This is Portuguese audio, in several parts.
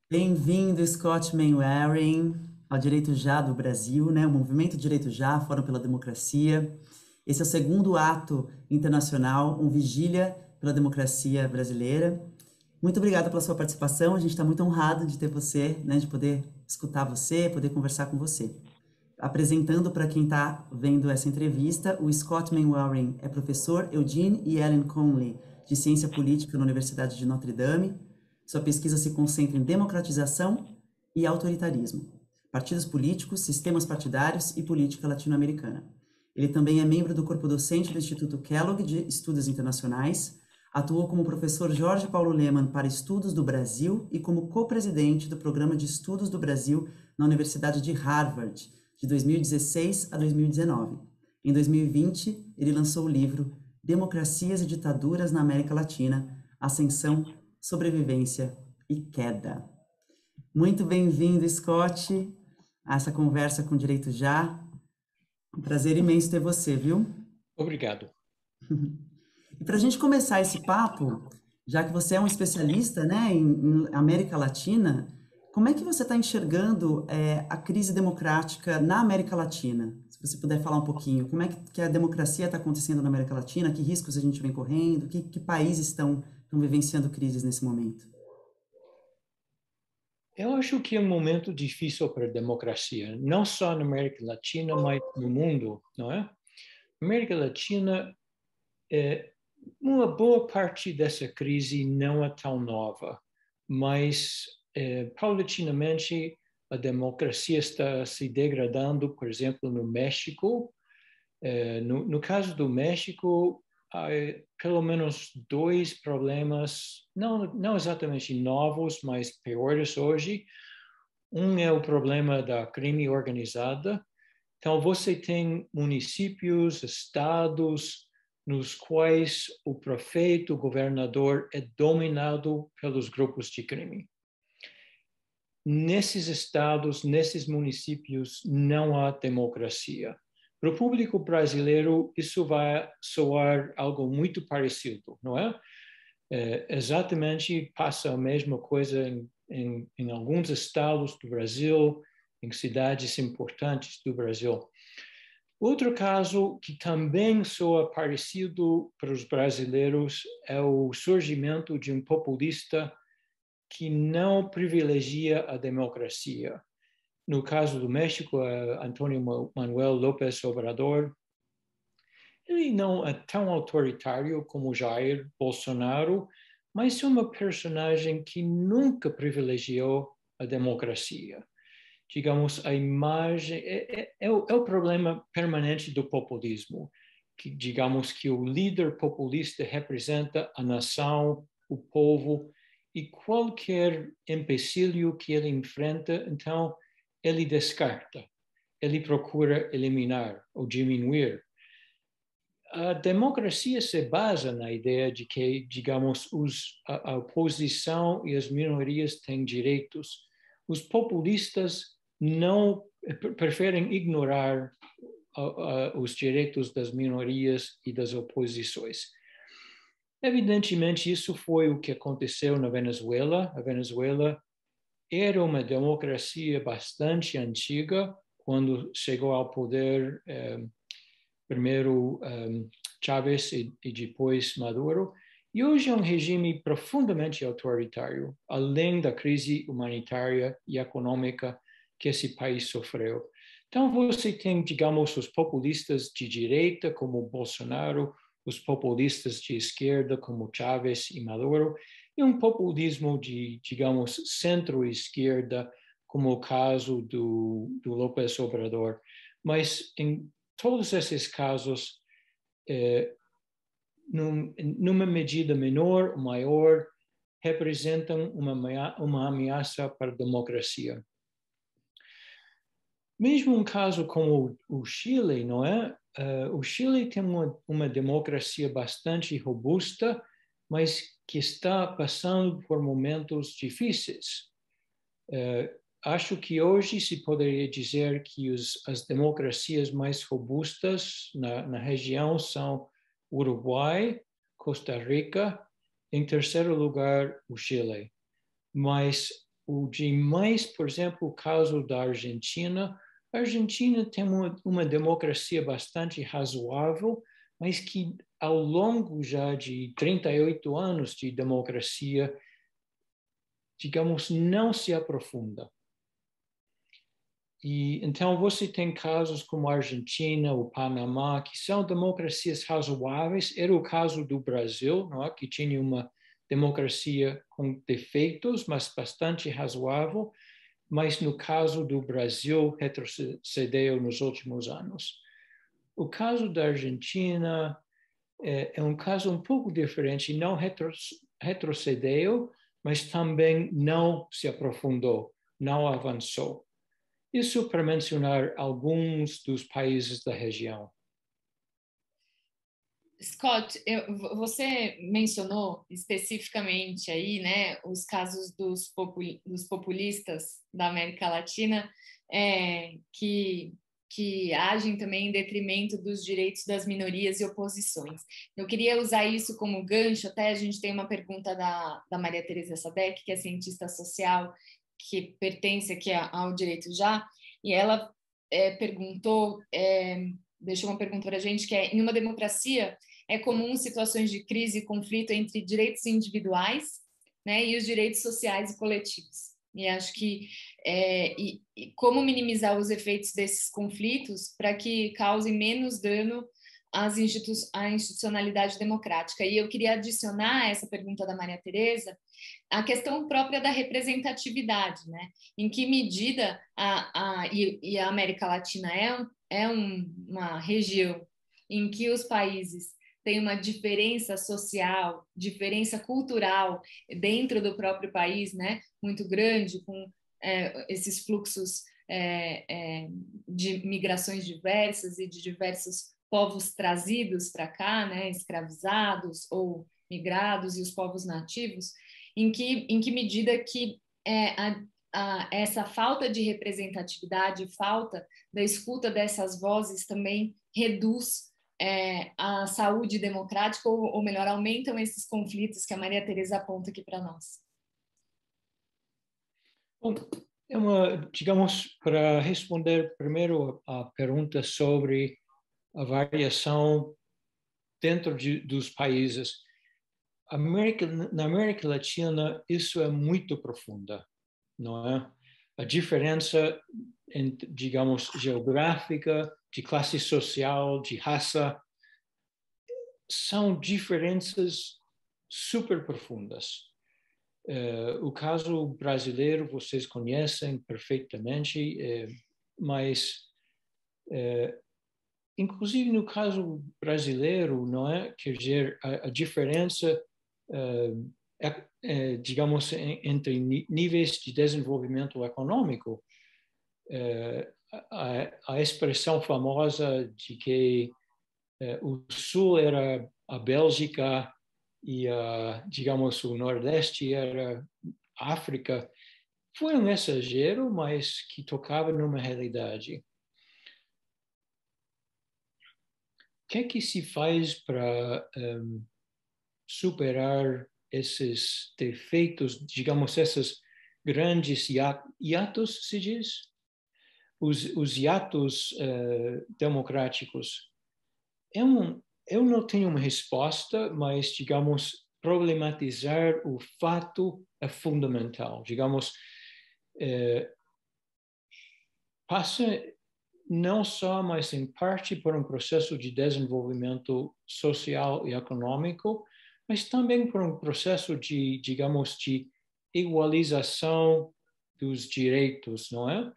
Bem-vindo, Scott Mainwaring, ao Direito Já do Brasil, né? O Movimento Direito Já, Fórum pela Democracia. Esse é o segundo ato internacional, um vigília pela democracia brasileira. Muito obrigada pela sua participação. A gente está muito honrado de ter você, né? De poder escutar você, poder conversar com você. Apresentando para quem está vendo essa entrevista, o Scott Mainwaring é professor Eugene e Ellen Conley, de Ciência Política na Universidade de Notre Dame. Sua pesquisa se concentra em democratização e autoritarismo, partidos políticos, sistemas partidários e política latino-americana. Ele também é membro do corpo docente do Instituto Kellogg de Estudos Internacionais, atuou como professor Jorge Paulo Lemann para Estudos do Brasil e como co-presidente do Programa de Estudos do Brasil na Universidade de Harvard, de 2016 a 2019. Em 2020, ele lançou o livro Democracias e Ditaduras na América Latina, Ascensão, Sobrevivência e Queda. Muito bem-vindo, Scott, a essa conversa com Direito Já. Um prazer imenso ter você, viu? Obrigado. E para a gente começar esse papo, já que você é um especialista, né, em América Latina, como é que você está enxergando a crise democrática na América Latina? Se você puder falar um pouquinho, como é que a democracia está acontecendo na América Latina? Que riscos a gente vem correndo? Que países estão vivenciando crises nesse momento? Eu acho que é um momento difícil para a democracia, não só na América Latina, mas no mundo, não é? Na América Latina, uma boa parte dessa crise não é tão nova, mas paulatinamente a democracia está se degradando, por exemplo, no México. No caso do México, há pelo menos dois problemas, não exatamente novos, mas piores hoje. Um é o problema da crime organizada. Então, você tem municípios, estados, nos quais o prefeito, o governador é dominado pelos grupos de crime. Nesses estados, nesses municípios, não há democracia. Para o público brasileiro, isso vai soar algo muito parecido, não é? Exatamente passa a mesma coisa em alguns estados do Brasil, em cidades importantes do Brasil. Outro caso que também soa parecido para os brasileiros é o surgimento de um populista que não privilegia a democracia. No caso do México, Antônio Manuel López Obrador, ele não é tão autoritário como Jair Bolsonaro, mas é uma personagem que nunca privilegiou a democracia. Digamos, a imagem é o problema permanente do populismo, que digamos que o líder populista representa a nação, o povo, e qualquer empecilho que ele enfrenta, então ele descarta, ele procura eliminar ou diminuir. A democracia se basa na ideia de que, digamos, a oposição e as minorias têm direitos. Os populistas não preferem ignorar os direitos das minorias e das oposições. Evidentemente, isso foi o que aconteceu na Venezuela. A Venezuela era uma democracia bastante antiga quando chegou ao poder primeiro Chávez e depois Maduro, e hoje é um regime profundamente autoritário, além da crise humanitária e econômica que esse país sofreu. Então você tem, digamos, os populistas de direita, como Bolsonaro, os populistas de esquerda, como Chávez e Maduro, e um populismo de, digamos, centro-esquerda, como o caso do López Obrador. Mas em todos esses casos, numa medida menor ou maior, representam uma ameaça para a democracia. Mesmo um caso como o Chile, não é? O Chile tem uma democracia bastante robusta, mas que está passando por momentos difíceis. Acho que hoje se poderia dizer que as democracias mais robustas na região são Uruguai, Costa Rica, em terceiro lugar, o Chile. Mas o de mais, por exemplo, o caso da Argentina. A Argentina tem uma democracia bastante razoável, mas que ao longo já de 38 anos de democracia, digamos, não se aprofunda. E então você tem casos como a Argentina, o Panamá, que são democracias razoáveis. Era o caso do Brasil, não é? Que tinha uma democracia com defeitos, mas bastante razoável. Mas no caso do Brasil, retrocedeu nos últimos anos. O caso da Argentina é um caso um pouco diferente. Não retrocedeu, mas também não se aprofundou, não avançou. Isso para mencionar alguns dos países da região. Scott, você mencionou especificamente aí, né, os casos dos populistas da América Latina que agem também em detrimento dos direitos das minorias e oposições. Eu queria usar isso como gancho, até a gente tem uma pergunta da Maria Teresa Sadek, que é cientista social, que pertence aqui ao Direito Já, e ela deixou uma pergunta para a gente, que é: em uma democracia é comum situações de crise e conflito entre direitos individuais, né, e os direitos sociais e coletivos. E acho que como minimizar os efeitos desses conflitos para que causem menos dano à institucionalidade democrática. E eu queria adicionar a essa pergunta da Maria Teresa a questão própria da representatividade, né? Em que medida a América Latina uma região em que os países têm uma diferença social, diferença cultural dentro do próprio país, né? Muito grande, com esses fluxos de migrações diversas e de diversos povos trazidos para cá, né? Escravizados ou migrados, e os povos nativos, em que medida que essa falta de representatividade, falta da escuta dessas vozes também reduz a saúde democrática, ou melhor, aumentam esses conflitos que a Maria Teresa aponta aqui para nós. Bom, digamos, para responder primeiro a pergunta sobre a variação dentro dos países. Na América Latina, isso é muito profunda, não é? A diferença, digamos, geográfica, de classe social, de raça, são diferenças super profundas. O caso brasileiro vocês conhecem perfeitamente, mas inclusive no caso brasileiro, não é? Quer dizer, a diferença, digamos, entre níveis de desenvolvimento econômico, a expressão famosa de que o Sul era a Bélgica e, digamos, o Nordeste era a África, foi um exagero, mas que tocava numa realidade. O que é que se faz para superar esses defeitos, digamos, esses grandes hiatos, se diz? Os hiatos democráticos. Eu não tenho uma resposta, mas, digamos, problematizar o fato é fundamental. Digamos, passa não só, mas em parte por um processo de desenvolvimento social e econômico, mas também por um processo de, digamos, de igualização dos direitos, não é?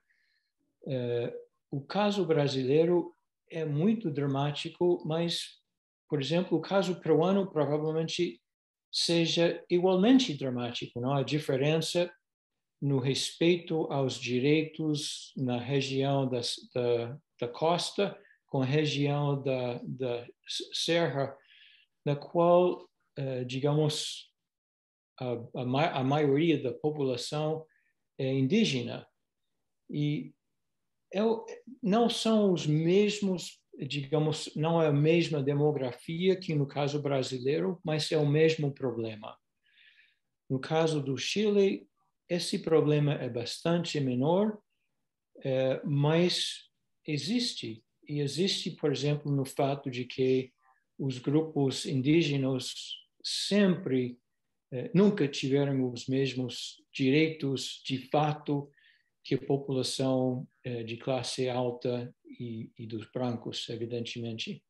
O caso brasileiro é muito dramático, mas, por exemplo, o caso peruano provavelmente seja igualmente dramático, não? A diferença no respeito aos direitos na região da costa com a região da serra, na qual, digamos, a maioria da população é indígena. E não são os mesmos, digamos, não é a mesma demografia que no caso brasileiro, mas é o mesmo problema. No caso do Chile, esse problema é bastante menor, mas existe. E existe, por exemplo, no fato de que os grupos indígenas sempre, nunca tiveram os mesmos direitos de fato que a população de classe alta e dos brancos, evidentemente.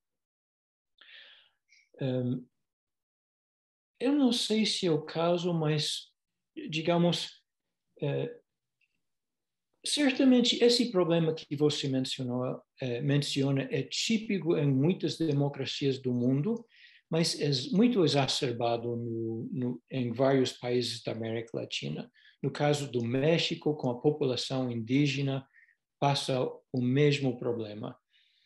Eu não sei se é o caso, mas, digamos, certamente esse problema que você menciona é típico em muitas democracias do mundo, mas é muito exacerbado em vários países da América Latina. No caso do México, com a população indígena, passa o mesmo problema.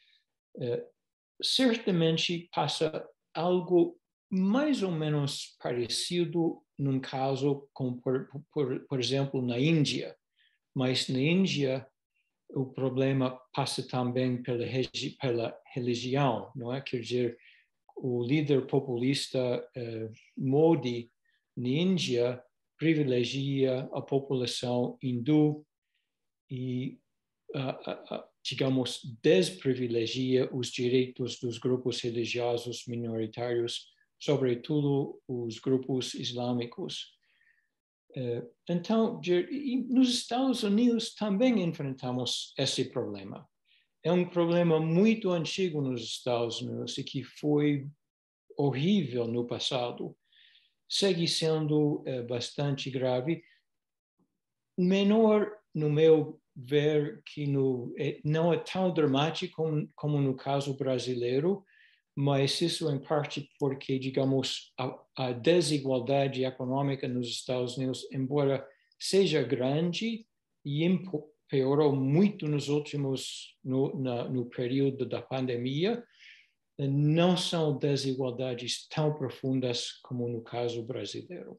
Certamente passa algo mais ou menos parecido num caso como, por exemplo, na Índia. Mas na Índia, o problema passa também pela religião, não é? Quer dizer, o líder populista Modi, na Índia, privilegia a população hindu e, digamos, desprivilegia os direitos dos grupos religiosos minoritários, sobretudo os grupos islâmicos. Então, nos Estados Unidos também enfrentamos esse problema. É um problema muito antigo nos Estados Unidos e que foi horrível no passado. Segue sendo bastante grave. Menor, no meu ver, que não é tão dramático como no caso brasileiro, mas isso em parte porque, digamos, a desigualdade econômica nos Estados Unidos, embora seja grande e piorou muito nos últimos, no período da pandemia, não são desigualdades tão profundas como no caso brasileiro.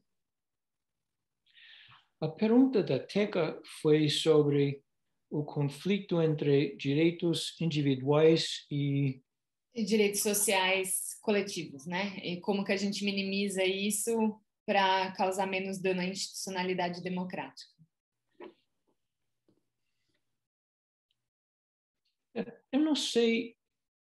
A pergunta da Teca foi sobre o conflito entre direitos individuais e direitos sociais coletivos, né? E como que a gente minimiza isso para causar menos dano à institucionalidade democrática? Eu não sei,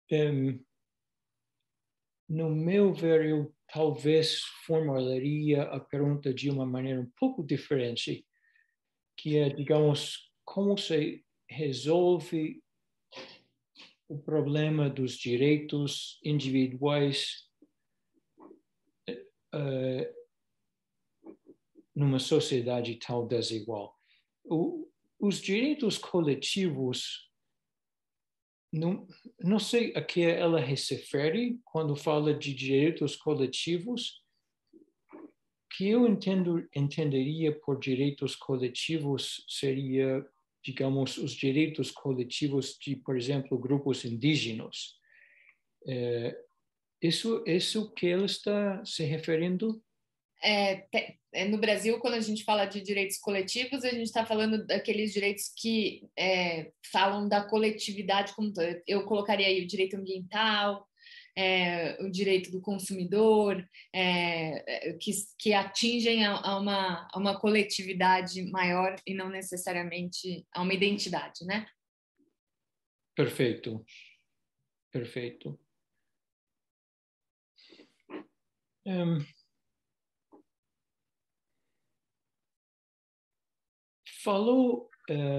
no meu ver, eu talvez formularia a pergunta de uma maneira um pouco diferente, que é, digamos, como se resolve o problema dos direitos individuais numa sociedade tão desigual. Os direitos coletivos, não sei a que ela se refere quando fala de direitos coletivos. Que eu entenderia por direitos coletivos seria, digamos, os direitos coletivos de, por exemplo, grupos indígenas. Isso que ela está se referindo? No Brasil, quando a gente fala de direitos coletivos, a gente está falando daqueles direitos que falam da coletividade como eu colocaria aí o direito ambiental, o direito do consumidor, que atingem a uma coletividade maior e não necessariamente a uma identidade, né? Perfeito. Perfeito. Falou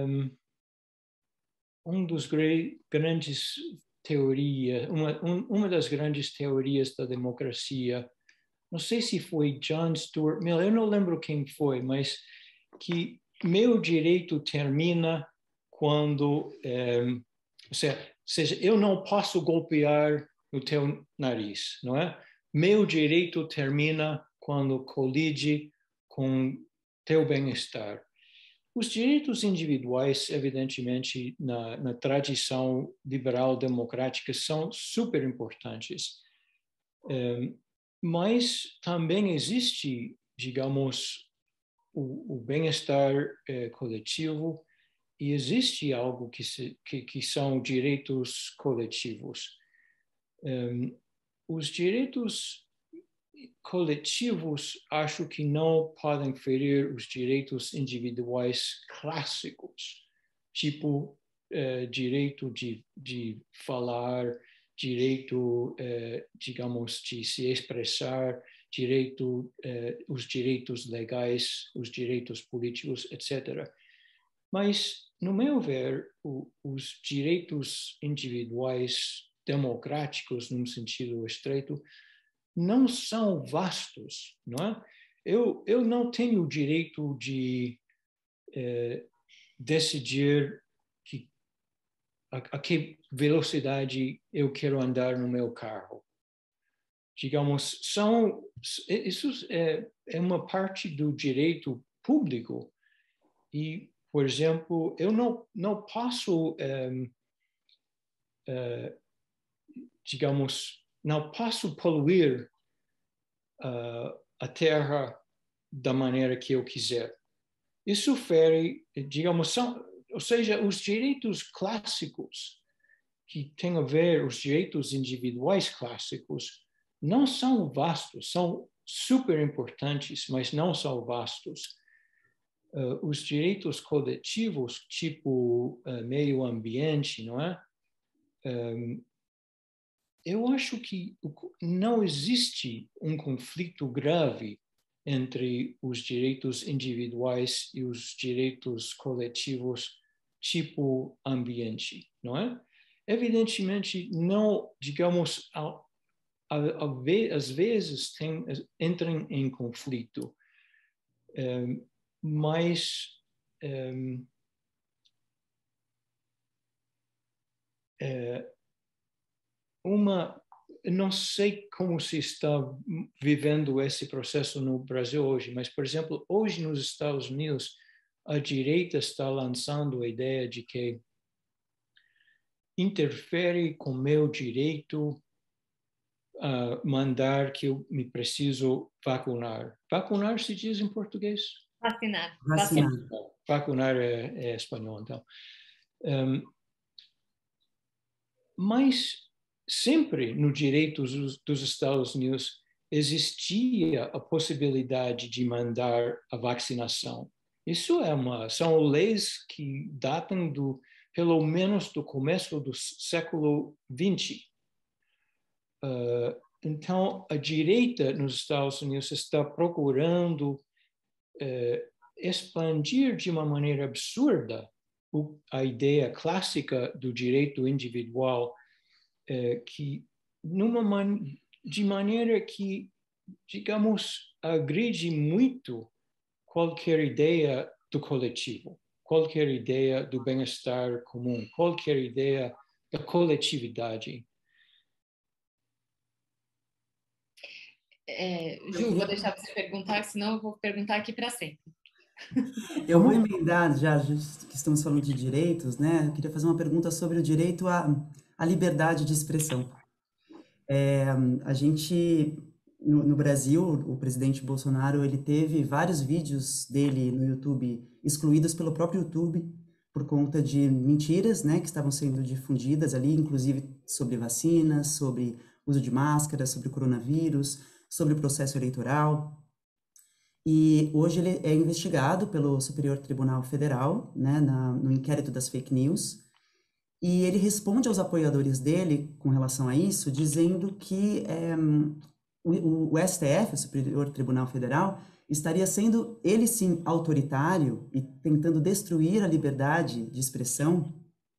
dos grandes teorias, uma das grandes teorias da democracia, não sei se foi John Stuart Mill, eu não lembro quem foi, mas que meu direito termina quando, ou seja, eu não posso golpear no teu nariz, não é? Meu direito termina quando colide com teu bem-estar. Os direitos individuais, evidentemente, na tradição liberal democrática, são super importantes. Mas também existe, digamos, o bem-estar coletivo e existe algo que são direitos coletivos. Os direitos coletivos, acho que não podem ferir os direitos individuais clássicos, tipo direito de falar, direito, digamos, de se expressar, os direitos legais, os direitos políticos, etc. Mas, no meu ver, os direitos individuais democráticos, num sentido estreito, não são vastos, não é? Eu não tenho o direito de decidir a que velocidade eu quero andar no meu carro. Digamos, isso é uma parte do direito público e, por exemplo, eu não posso, digamos, não posso poluir a terra da maneira que eu quiser. Isso fere, digamos, ou seja, os direitos clássicos que têm a ver, os direitos individuais clássicos, não são vastos, são super importantes, mas não são vastos. Os direitos coletivos, tipo meio ambiente, não é? Eu acho que não existe um conflito grave entre os direitos individuais e os direitos coletivos, tipo ambiente, não é? Evidentemente, não, digamos, às vezes entram em conflito, mas não sei como se está vivendo esse processo no Brasil hoje, mas, por exemplo, hoje nos Estados Unidos, a direita está lançando a ideia de que interfere com meu direito a mandar que eu me preciso vacunar. Vacunar se diz em português? Vacinar. Vacinar. Vacunar é espanhol, então. Mas sempre no direito dos Estados Unidos existia a possibilidade de mandar a vacinação. Isso são leis que datam pelo menos do começo do século XX. Então, a direita nos Estados Unidos está procurando expandir de uma maneira absurda a ideia clássica do direito individual, que de maneira que, digamos, agride muito qualquer ideia do coletivo, qualquer ideia do bem-estar comum, qualquer ideia da coletividade. Ju, vou deixar você perguntar, senão eu vou perguntar aqui para sempre. Eu vou emendar, já que estamos falando de direitos, né? Eu queria fazer uma pergunta sobre o direito à liberdade de expressão. A gente, no Brasil, o presidente Bolsonaro, ele teve vários vídeos dele no YouTube excluídos pelo próprio YouTube por conta de mentiras, né, que estavam sendo difundidas ali, inclusive sobre vacinas, sobre uso de máscara, sobre coronavírus, sobre o processo eleitoral. E hoje ele é investigado pelo Superior Tribunal Federal, né, no inquérito das fake news, e ele responde aos apoiadores dele com relação a isso, dizendo que o STF, o Superior Tribunal Federal, estaria sendo, ele sim, autoritário e tentando destruir a liberdade de expressão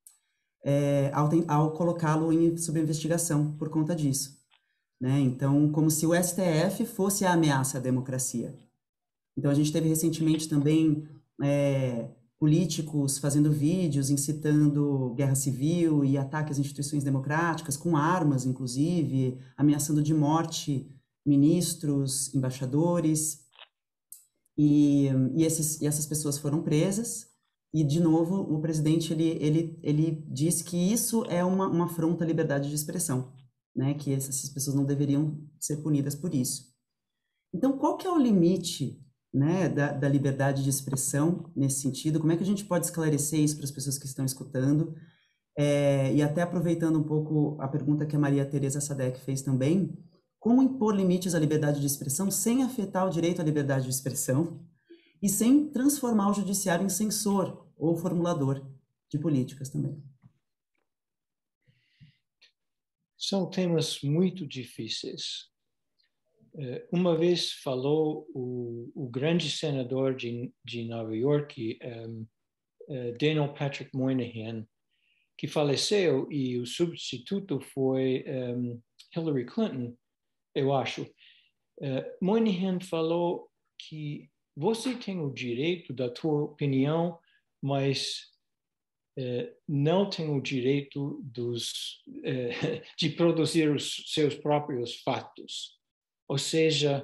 ao colocá-lo sob investigação por conta disso, né? Então, como se o STF fosse a ameaça à democracia. Então, a gente teve recentemente também políticos fazendo vídeos incitando guerra civil e ataque às instituições democráticas, com armas, inclusive, ameaçando de morte ministros, embaixadores, e essas pessoas foram presas, e, de novo, o presidente, ele diz que isso é uma afronta à liberdade de expressão, né, que essas pessoas não deveriam ser punidas por isso. Então, qual que é o limite, né, da liberdade de expressão nesse sentido? Como é que a gente pode esclarecer isso para as pessoas que estão escutando? E até aproveitando um pouco a pergunta que a Maria Tereza Sadek fez também, como impor limites à liberdade de expressão sem afetar o direito à liberdade de expressão e sem transformar o judiciário em censor ou formulador de políticas também. São temas muito difíceis. Uma vez falou o grande senador de Nova York, Daniel Patrick Moynihan, que faleceu, e o substituto foi Hillary Clinton, eu acho. Moynihan falou que você tem o direito da tua opinião, mas não tem o direito de produzir os seus próprios fatos. Ou seja,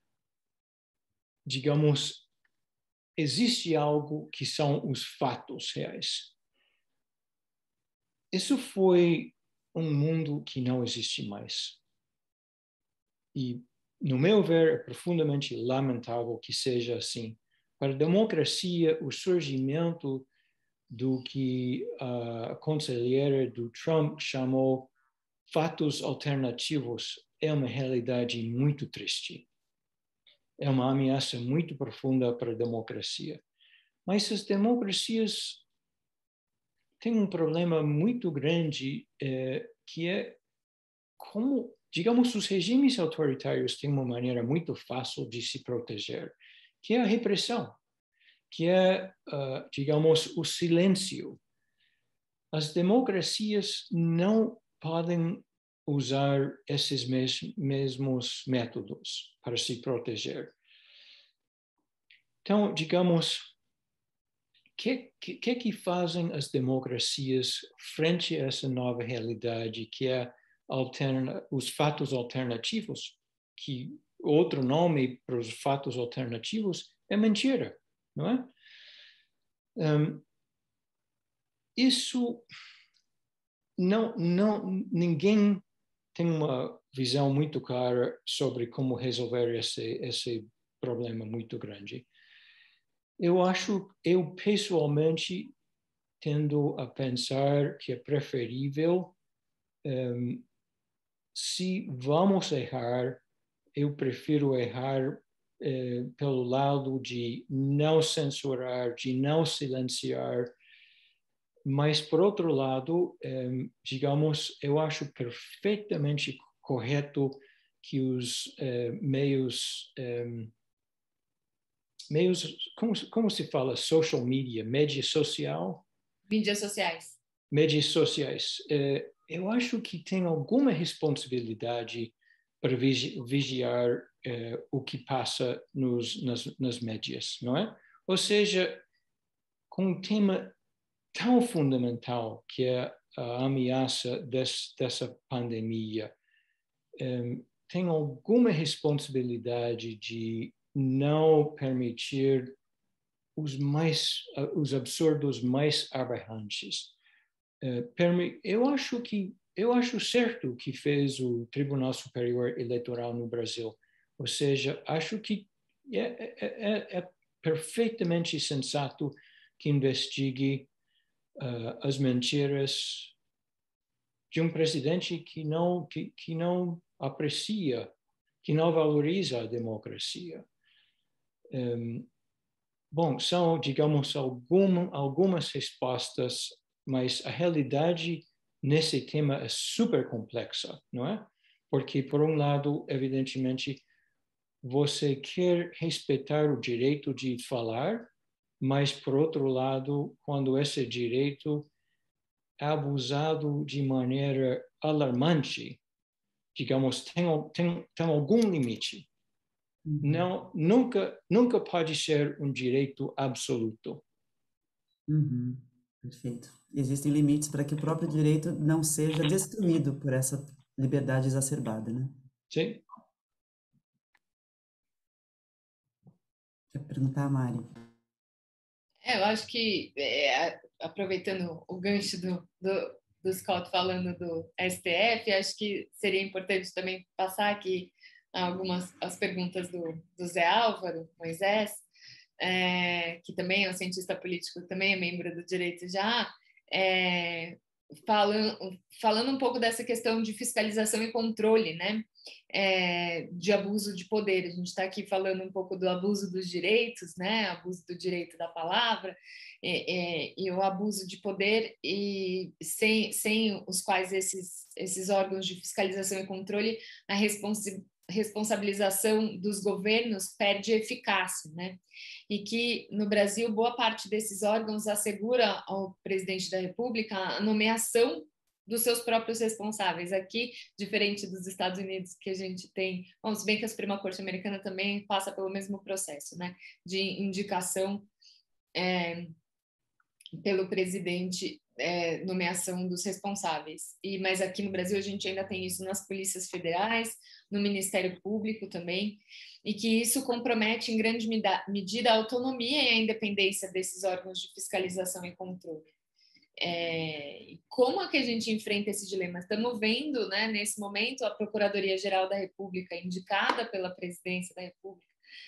digamos, existe algo que são os fatos reais. Isso foi um mundo que não existe mais. E, no meu ver, é profundamente lamentável que seja assim. Para a democracia, o surgimento do que a conselheira do Trump chamou fatos alternativos é uma realidade muito triste. É uma ameaça muito profunda para a democracia. Mas as democracias têm um problema muito grande, que é como, digamos, os regimes autoritários têm uma maneira muito fácil de se proteger, que é a repressão, que é, digamos, o silêncio. As democracias não podem usar esses mesmos métodos para se proteger. Então, digamos, o que fazem as democracias frente a essa nova realidade que é os fatos alternativos, que outro nome para os fatos alternativos é mentira, não é? Isso ninguém tem uma visão muito clara sobre como resolver esse problema muito grande. Eu pessoalmente tendo a pensar que é preferível, se vamos errar, eu prefiro errar pelo lado de não censurar, de não silenciar. Mas, por outro lado, digamos, eu acho perfeitamente correto que os meios, como se fala, social media, mídia social? Mídias sociais. Mídias sociais. Eu acho que tem alguma responsabilidade para vigiar o que passa nas mídias, não é? Ou seja, com um tema tão fundamental que é a ameaça dessa pandemia, tem alguma responsabilidade de não permitir os absurdos mais aberrantes. Eu acho certo o que fez o Tribunal Superior Eleitoral no Brasil. Ou seja, acho que é perfeitamente sensato que investigue as mentiras de um presidente que não aprecia, que não valoriza a democracia. Bom, são, digamos, algumas respostas, mas a realidade nesse tema é super complexa, não é? Porque, por um lado, evidentemente, você quer respeitar o direito de falar, mas, por outro lado, quando esse direito é abusado de maneira alarmante, digamos, tem algum limite. Não, nunca pode ser um direito absoluto. Uhum. Perfeito. Existem limites para que o próprio direito não seja destruído por essa liberdade exacerbada, né? Sim. Quer perguntar, Mari? Eu acho que, aproveitando o gancho do Scott falando do STF, acho que seria importante também passar aqui as perguntas do Zé Álvaro Moisés, que também é um cientista político, também é membro do Direito Já. falando um pouco dessa questão de fiscalização e controle, né? De abuso de poder. A gente está aqui falando um pouco do abuso dos direitos, né? Abuso do direito da palavra e o abuso de poder, e sem os quais esses órgãos de fiscalização e controle, a responsabilização dos governos perde eficácia, né? E que no Brasil boa parte desses órgãos assegura ao presidente da República a nomeação dos seus próprios responsáveis. Aqui, diferente dos Estados Unidos, que a gente tem, bom, se bem que a Suprema Corte Americana também passa pelo mesmo processo, né, de indicação pelo presidente, nomeação dos responsáveis. Mas aqui no Brasil a gente ainda tem isso nas polícias federais, no Ministério Público também, e que isso compromete em grande medida a autonomia e a independência desses órgãos de fiscalização e controle. Como é que a gente enfrenta esse dilema? Estamos vendo, né, nesse momento, a Procuradoria-Geral da República, indicada pela Presidência da República,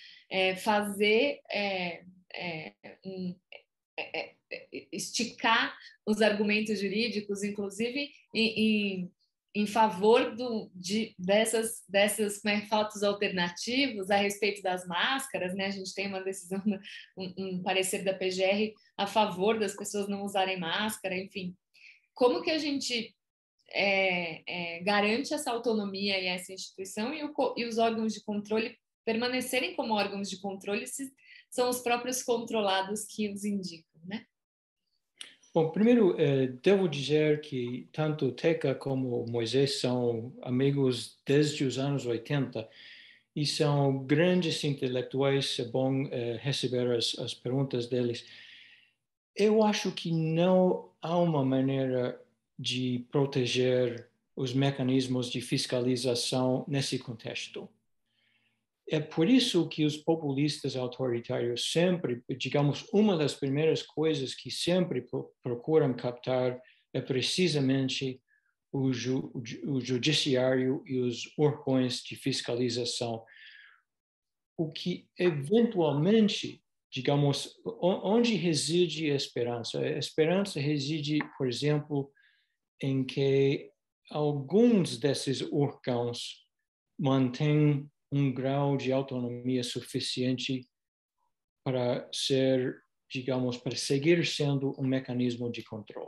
esticar os argumentos jurídicos, inclusive em favor dessas fatos alternativos a respeito das máscaras, né? A gente tem uma decisão, um parecer da PGR a favor das pessoas não usarem máscara, enfim. Como que a gente garante essa autonomia e essa instituição e os órgãos de controle permanecerem como órgãos de controle se são os próprios controlados que os indicam, né? Bom, primeiro, devo dizer que tanto Teca como Moisés são amigos desde os anos 80 e são grandes intelectuais. É bom receber as perguntas deles. Eu acho que não há uma maneira de proteger os mecanismos de fiscalização nesse contexto. É por isso que os populistas autoritários sempre, digamos, uma das primeiras coisas que sempre procuram captar é precisamente o judiciário e os órgãos de fiscalização. O que eventualmente, digamos, onde reside a esperança? A esperança reside, por exemplo, em que alguns desses órgãos mantêm um grau de autonomia suficiente para ser, digamos, para seguir sendo um mecanismo de controle.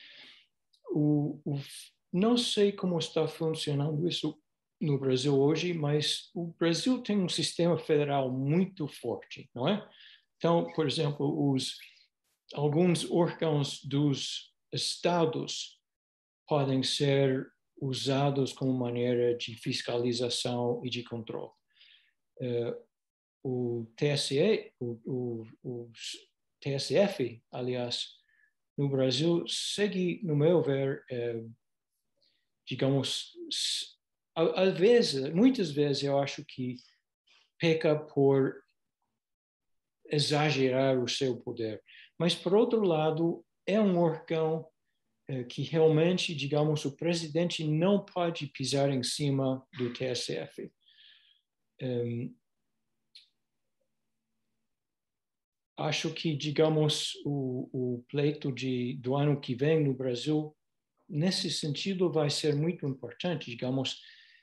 Não sei como está funcionando isso no Brasil hoje, mas o Brasil tem um sistema federal muito forte, não é? Então, por exemplo, alguns órgãos dos estados podem ser usados como maneira de fiscalização e de controle. O TSE, o TSF, aliás, no Brasil, segue, no meu ver, digamos, muitas vezes eu acho que peca por exagerar o seu poder. Mas, por outro lado, é um órgão que realmente, digamos, o presidente não pode pisar em cima do TSF. Acho que, digamos, o pleito do ano que vem no Brasil, nesse sentido, vai ser muito importante. Digamos,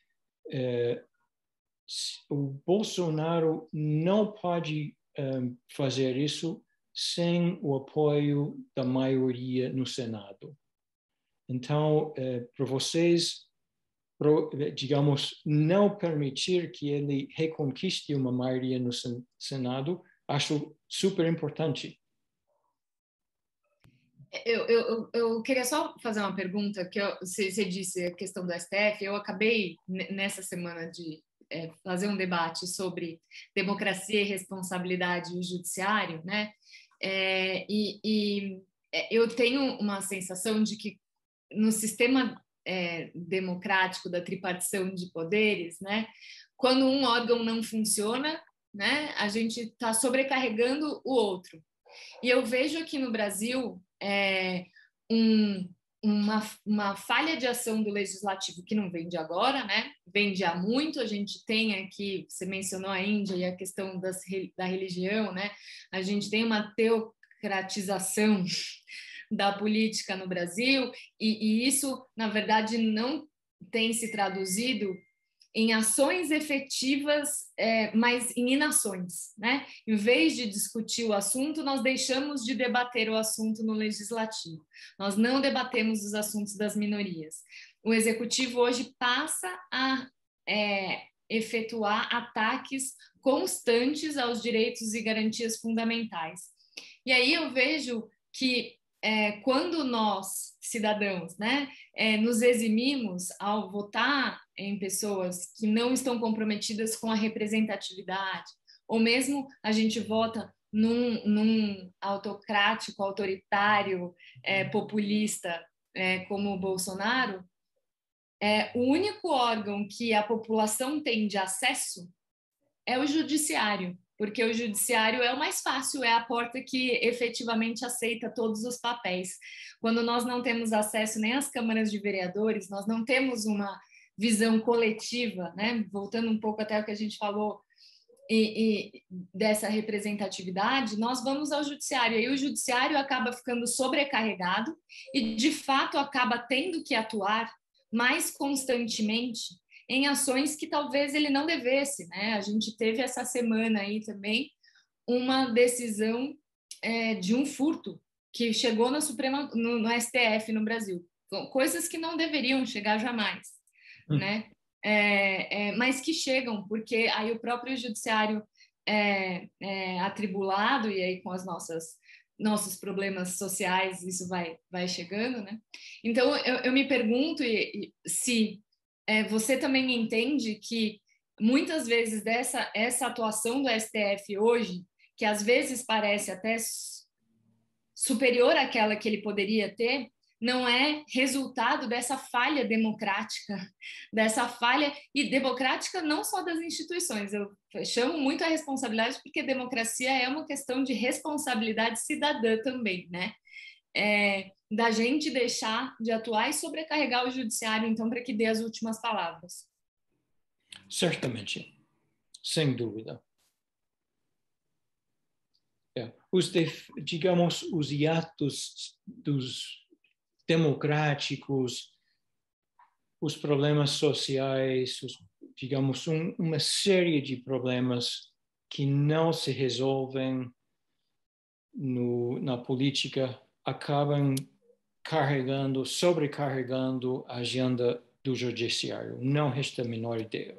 o Bolsonaro não pode fazer isso sem o apoio da maioria no Senado. Então, para vocês, digamos, não permitir que ele reconquiste uma maioria no Senado, acho super importante. Eu queria só fazer uma pergunta, que você disse a questão do STF, eu acabei nessa semana de fazer um debate sobre democracia e responsabilidade e o judiciário, né? Eu tenho uma sensação de que no sistema democrático da tripartição de poderes, né, quando um órgão não funciona, né, a gente está sobrecarregando o outro. E eu vejo aqui no Brasil uma falha de ação do legislativo que não vem de agora, né? Vem de há muito. A gente tem aqui, você mencionou a Índia e a questão da religião, né? A gente tem uma teocratização da política no Brasil, e isso, na verdade, não tem se traduzido em ações efetivas, mas em inações, né? Em vez de discutir o assunto, nós deixamos de debater o assunto no legislativo. Nós não debatemos os assuntos das minorias. O executivo hoje passa a efetuar ataques constantes aos direitos e garantias fundamentais. E aí eu vejo que quando nós, cidadãos, né, nos eximimos ao votar em pessoas que não estão comprometidas com a representatividade, ou mesmo a gente vota num autocrático, autoritário, populista, como o Bolsonaro, o único órgão que a população tem de acesso é o judiciário, porque o judiciário é o mais fácil, é a porta que efetivamente aceita todos os papéis. Quando nós não temos acesso nem às câmaras de vereadores, nós não temos uma visão coletiva, né? Voltando um pouco até o que a gente falou e dessa representatividade, nós vamos ao judiciário, e o judiciário acaba ficando sobrecarregado e, de fato, acaba tendo que atuar mais constantemente em ações que talvez ele não devesse, né? A gente teve essa semana aí também uma decisão de um furto que chegou no STF no Brasil, coisas que não deveriam chegar jamais, né? Mas que chegam, porque aí o próprio judiciário atribulado, e aí com as nossos problemas sociais isso vai chegando, né? Então eu me pergunto se você também entende que muitas vezes essa atuação do STF hoje, que às vezes parece até superior àquela que ele poderia ter, não é resultado dessa falha democrática, dessa falha, e democrática não só das instituições. Eu chamo muito a responsabilidade porque democracia é uma questão de responsabilidade cidadã também, né? Da gente deixar de atuar e sobrecarregar o judiciário, então, para que dê as últimas palavras. Certamente, sem dúvida. Digamos, os hiatos dos democráticos, os problemas sociais, digamos, uma série de problemas que não se resolvem na política acabam sobrecarregando a agenda do judiciário. Não resta a menor ideia.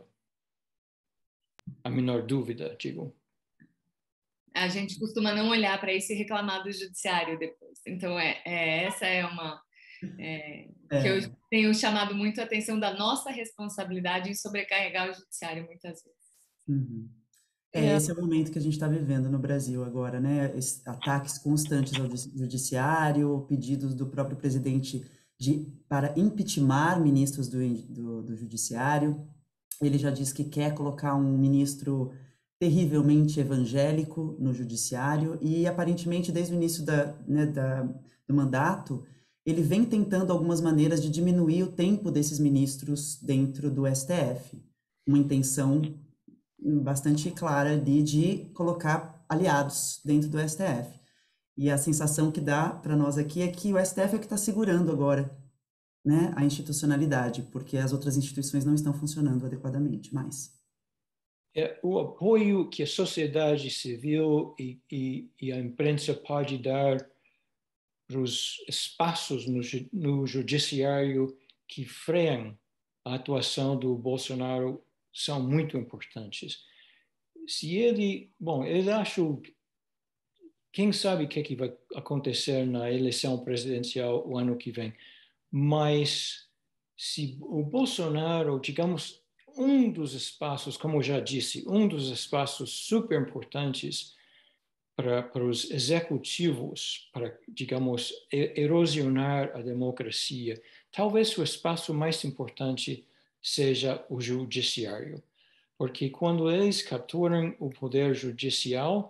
A menor dúvida, digo. A gente costuma não olhar para isso e reclamar do judiciário depois. Então, essa é uma... que eu tenho chamado muito a atenção da nossa responsabilidade em sobrecarregar o judiciário muitas vezes. Uhum. Esse é o momento que a gente está vivendo no Brasil agora, né? Ataques constantes ao judiciário, pedidos do próprio presidente para impeachment ministros do judiciário. Ele já disse que quer colocar um ministro terrivelmente evangélico no judiciário e, aparentemente, desde o início do mandato, ele vem tentando algumas maneiras de diminuir o tempo desses ministros dentro do STF. Uma intenção bastante clara ali de colocar aliados dentro do STF. E a sensação que dá para nós aqui é que o STF é que está segurando agora, né, a institucionalidade, porque as outras instituições não estão funcionando adequadamente mais. O apoio que a sociedade civil e a imprensa pode dar para os espaços no judiciário que freiam a atuação do Bolsonaro são muito importantes. Se ele acha, quem sabe o que vai acontecer na eleição presidencial o ano que vem, mas se o Bolsonaro, digamos, um dos espaços, como eu já disse, um dos espaços super importantes para os executivos, para, digamos, erosionar a democracia, talvez o espaço mais importante seja o judiciário. Porque quando eles capturam o poder judicial,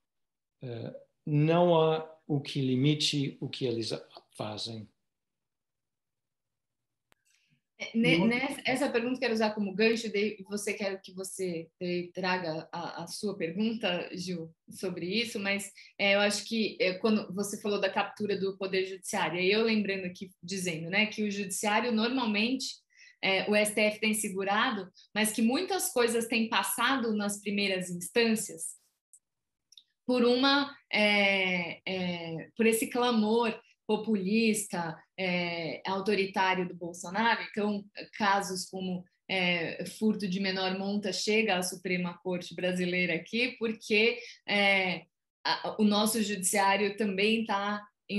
não há o que limite o que eles fazem. Essa pergunta eu quero usar como gancho, você quer que você traga a sua pergunta, Gil, sobre isso, mas eu acho que quando você falou da captura do Poder Judiciário, aí eu lembrando aqui, dizendo, né, que o Judiciário normalmente, o STF tem segurado, mas que muitas coisas têm passado nas primeiras instâncias por por esse clamor populista, autoritário do Bolsonaro. Então, casos como furto de menor monta chega à Suprema Corte brasileira aqui, porque o nosso judiciário também está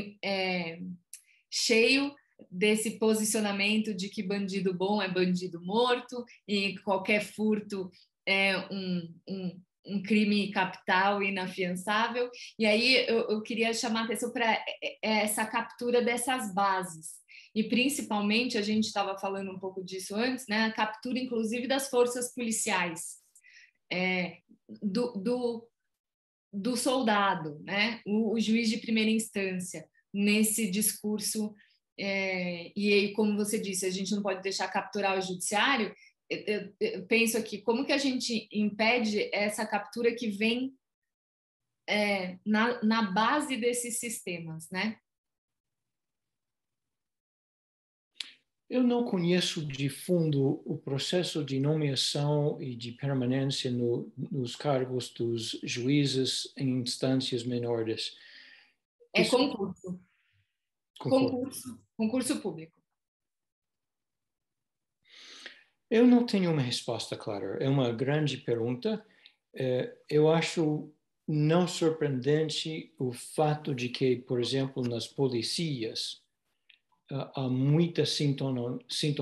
cheio desse posicionamento de que bandido bom é bandido morto e qualquer furto é um crime capital inafiançável. E aí eu queria chamar a atenção para essa captura dessas bases. E principalmente, a gente estava falando um pouco disso antes, né? A captura, inclusive, das forças policiais, do soldado, né? O juiz de primeira instância, nesse discurso. E aí, como você disse, a gente não pode deixar capturar o judiciário. Eu penso aqui, como que a gente impede essa captura que vem na base desses sistemas, né? Eu não conheço de fundo o processo de nomeação e de permanência nos cargos dos juízes em instâncias menores. Concurso. Concurso público. Eu não tenho uma resposta clara. É uma grande pergunta. Eu acho não surpreendente o fato de que, por exemplo, nas polícias, há muita sintonia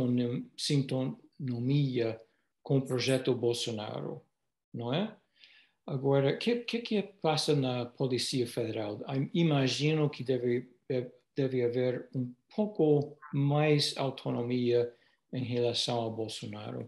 com o projeto Bolsonaro, não é? Agora, o que passa na Polícia Federal? Imagino que deve haver um pouco mais autonomia em relação ao Bolsonaro.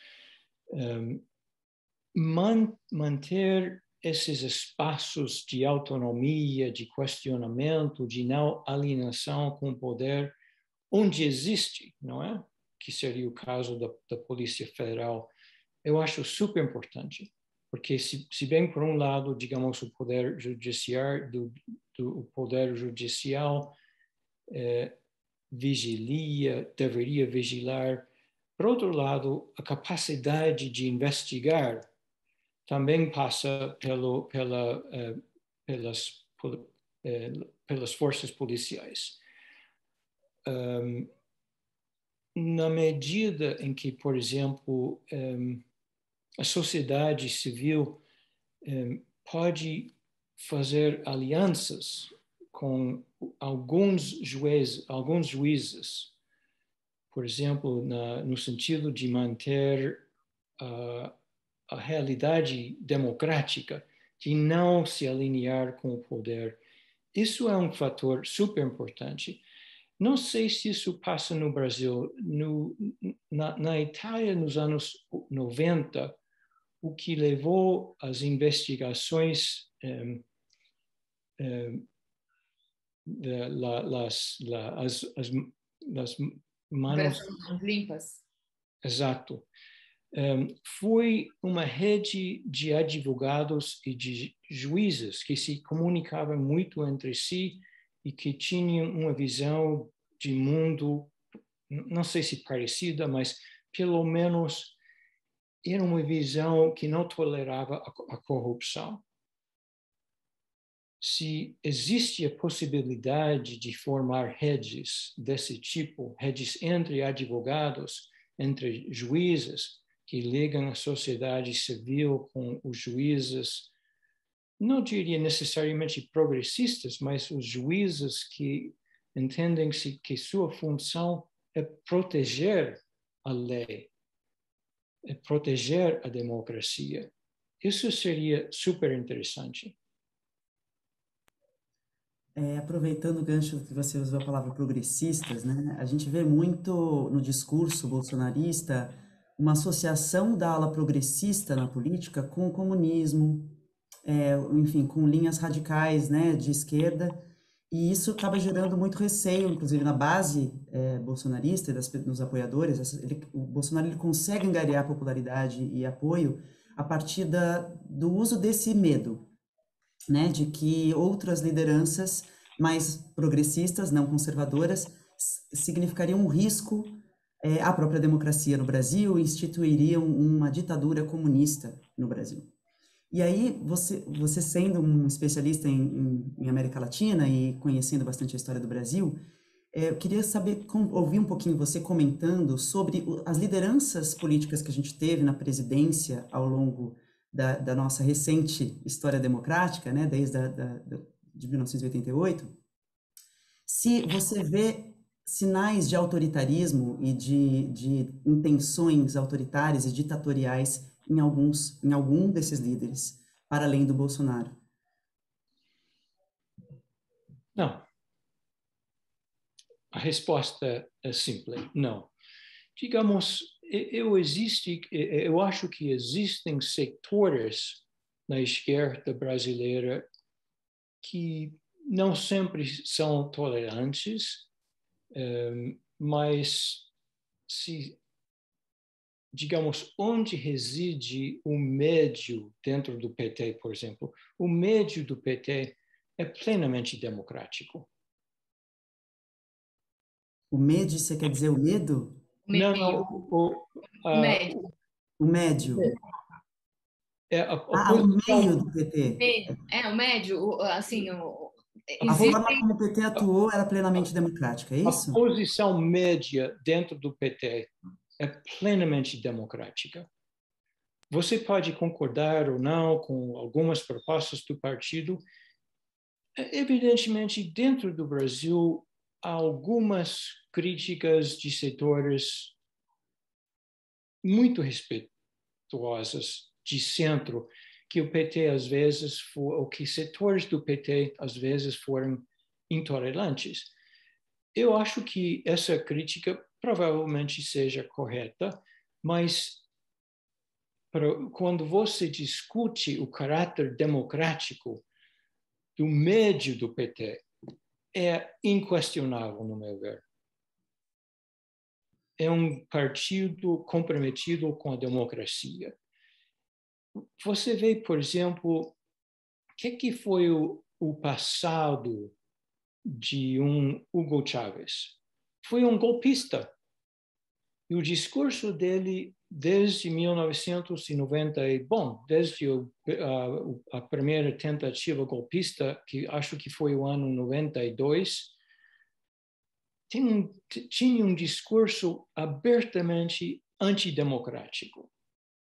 Manter esses espaços de autonomia, de questionamento, de não alienação com o poder, onde existe, não é? Que seria o caso da Polícia Federal, eu acho super importante, porque se bem por um lado, digamos, o poder judicial, deveria vigiar, por outro lado, a capacidade de investigar também passa pelas forças policiais. Na medida em que, por exemplo, a sociedade civil pode fazer alianças com alguns juízes, por exemplo, no sentido de manter a realidade democrática, de não se alinhar com o poder. Isso é um fator super importante. Não sei se isso passa no Brasil. Na Itália, nos anos 90, o que levou às investigações das manos limpas. Exato. Foi uma rede de advogados e de juízes que se comunicavam muito entre si e que tinham uma visão de mundo, não sei se parecida, mas pelo menos era uma visão que não tolerava a corrupção. Se existe a possibilidade de formar redes desse tipo, redes entre advogados, entre juízes, que ligam a sociedade civil com os juízes, não diria necessariamente progressistas, mas os juízes que entendem que sua função é proteger a lei, é proteger a democracia. Isso seria super interessante. Aproveitando o gancho que você usou a palavra progressistas, né? A gente vê muito no discurso bolsonarista uma associação da ala progressista na política com o comunismo, enfim, com linhas radicais, né, de esquerda, E isso acaba gerando muito receio, inclusive na base bolsonarista e dos apoiadores. O Bolsonaro ele consegue angariar popularidade e apoio a partir do uso desse medo, né, de que outras lideranças mais progressistas, não conservadoras, significariam um risco à própria democracia no Brasil, instituiriam uma ditadura comunista no Brasil. E aí, você sendo um especialista em América Latina e conhecendo bastante a história do Brasil, eu queria saber, ouvir um pouquinho você comentando sobre as lideranças políticas que a gente teve na presidência ao longo da nossa recente história democrática, né, desde de 1988, se você vê sinais de autoritarismo e de intenções autoritárias e ditatoriais em algum desses líderes, para além do Bolsonaro. Não. A resposta é simples, não. Digamos, eu acho que existem setores na esquerda brasileira que não sempre são tolerantes, mas se, digamos, onde reside o médio dentro do PT, por exemplo, o médio do PT é plenamente democrático. O MED, você quer dizer o medo? Não, não, o médio. O médio. a O meio do PT. O médio, assim, A forma existem... como o PT atuou era plenamente democrática, é A isso? posição média dentro do PT é plenamente democrática. Você pode concordar ou não com algumas propostas do partido. Evidentemente, dentro do Brasil, há algumas críticas de setores muito respeituosas de centro, que o PT às vezes ou que setores do PT às vezes foram intolerantes. Eu acho que essa crítica provavelmente seja correta, mas quando você discute o caráter democrático do médio do PT, é inquestionável, no meu ver. É um partido comprometido com a democracia. Você vê, por exemplo, o que foi o passado de um Hugo Chávez? Foi um golpista. E o discurso dele, desde 1990, desde a primeira tentativa golpista, que acho que foi o ano 92, tinha um discurso abertamente antidemocrático.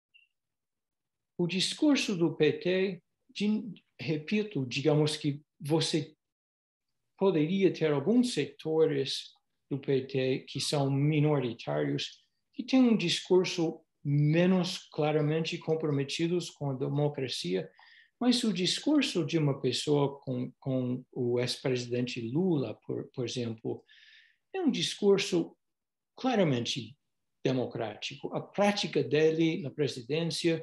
O discurso do PT, repito, digamos que você poderia ter alguns setores do PT que são minoritários, que têm um discurso menos claramente comprometidos com a democracia, mas o discurso de uma pessoa com o ex-presidente Lula, por exemplo, é um discurso claramente democrático. A prática dele na presidência,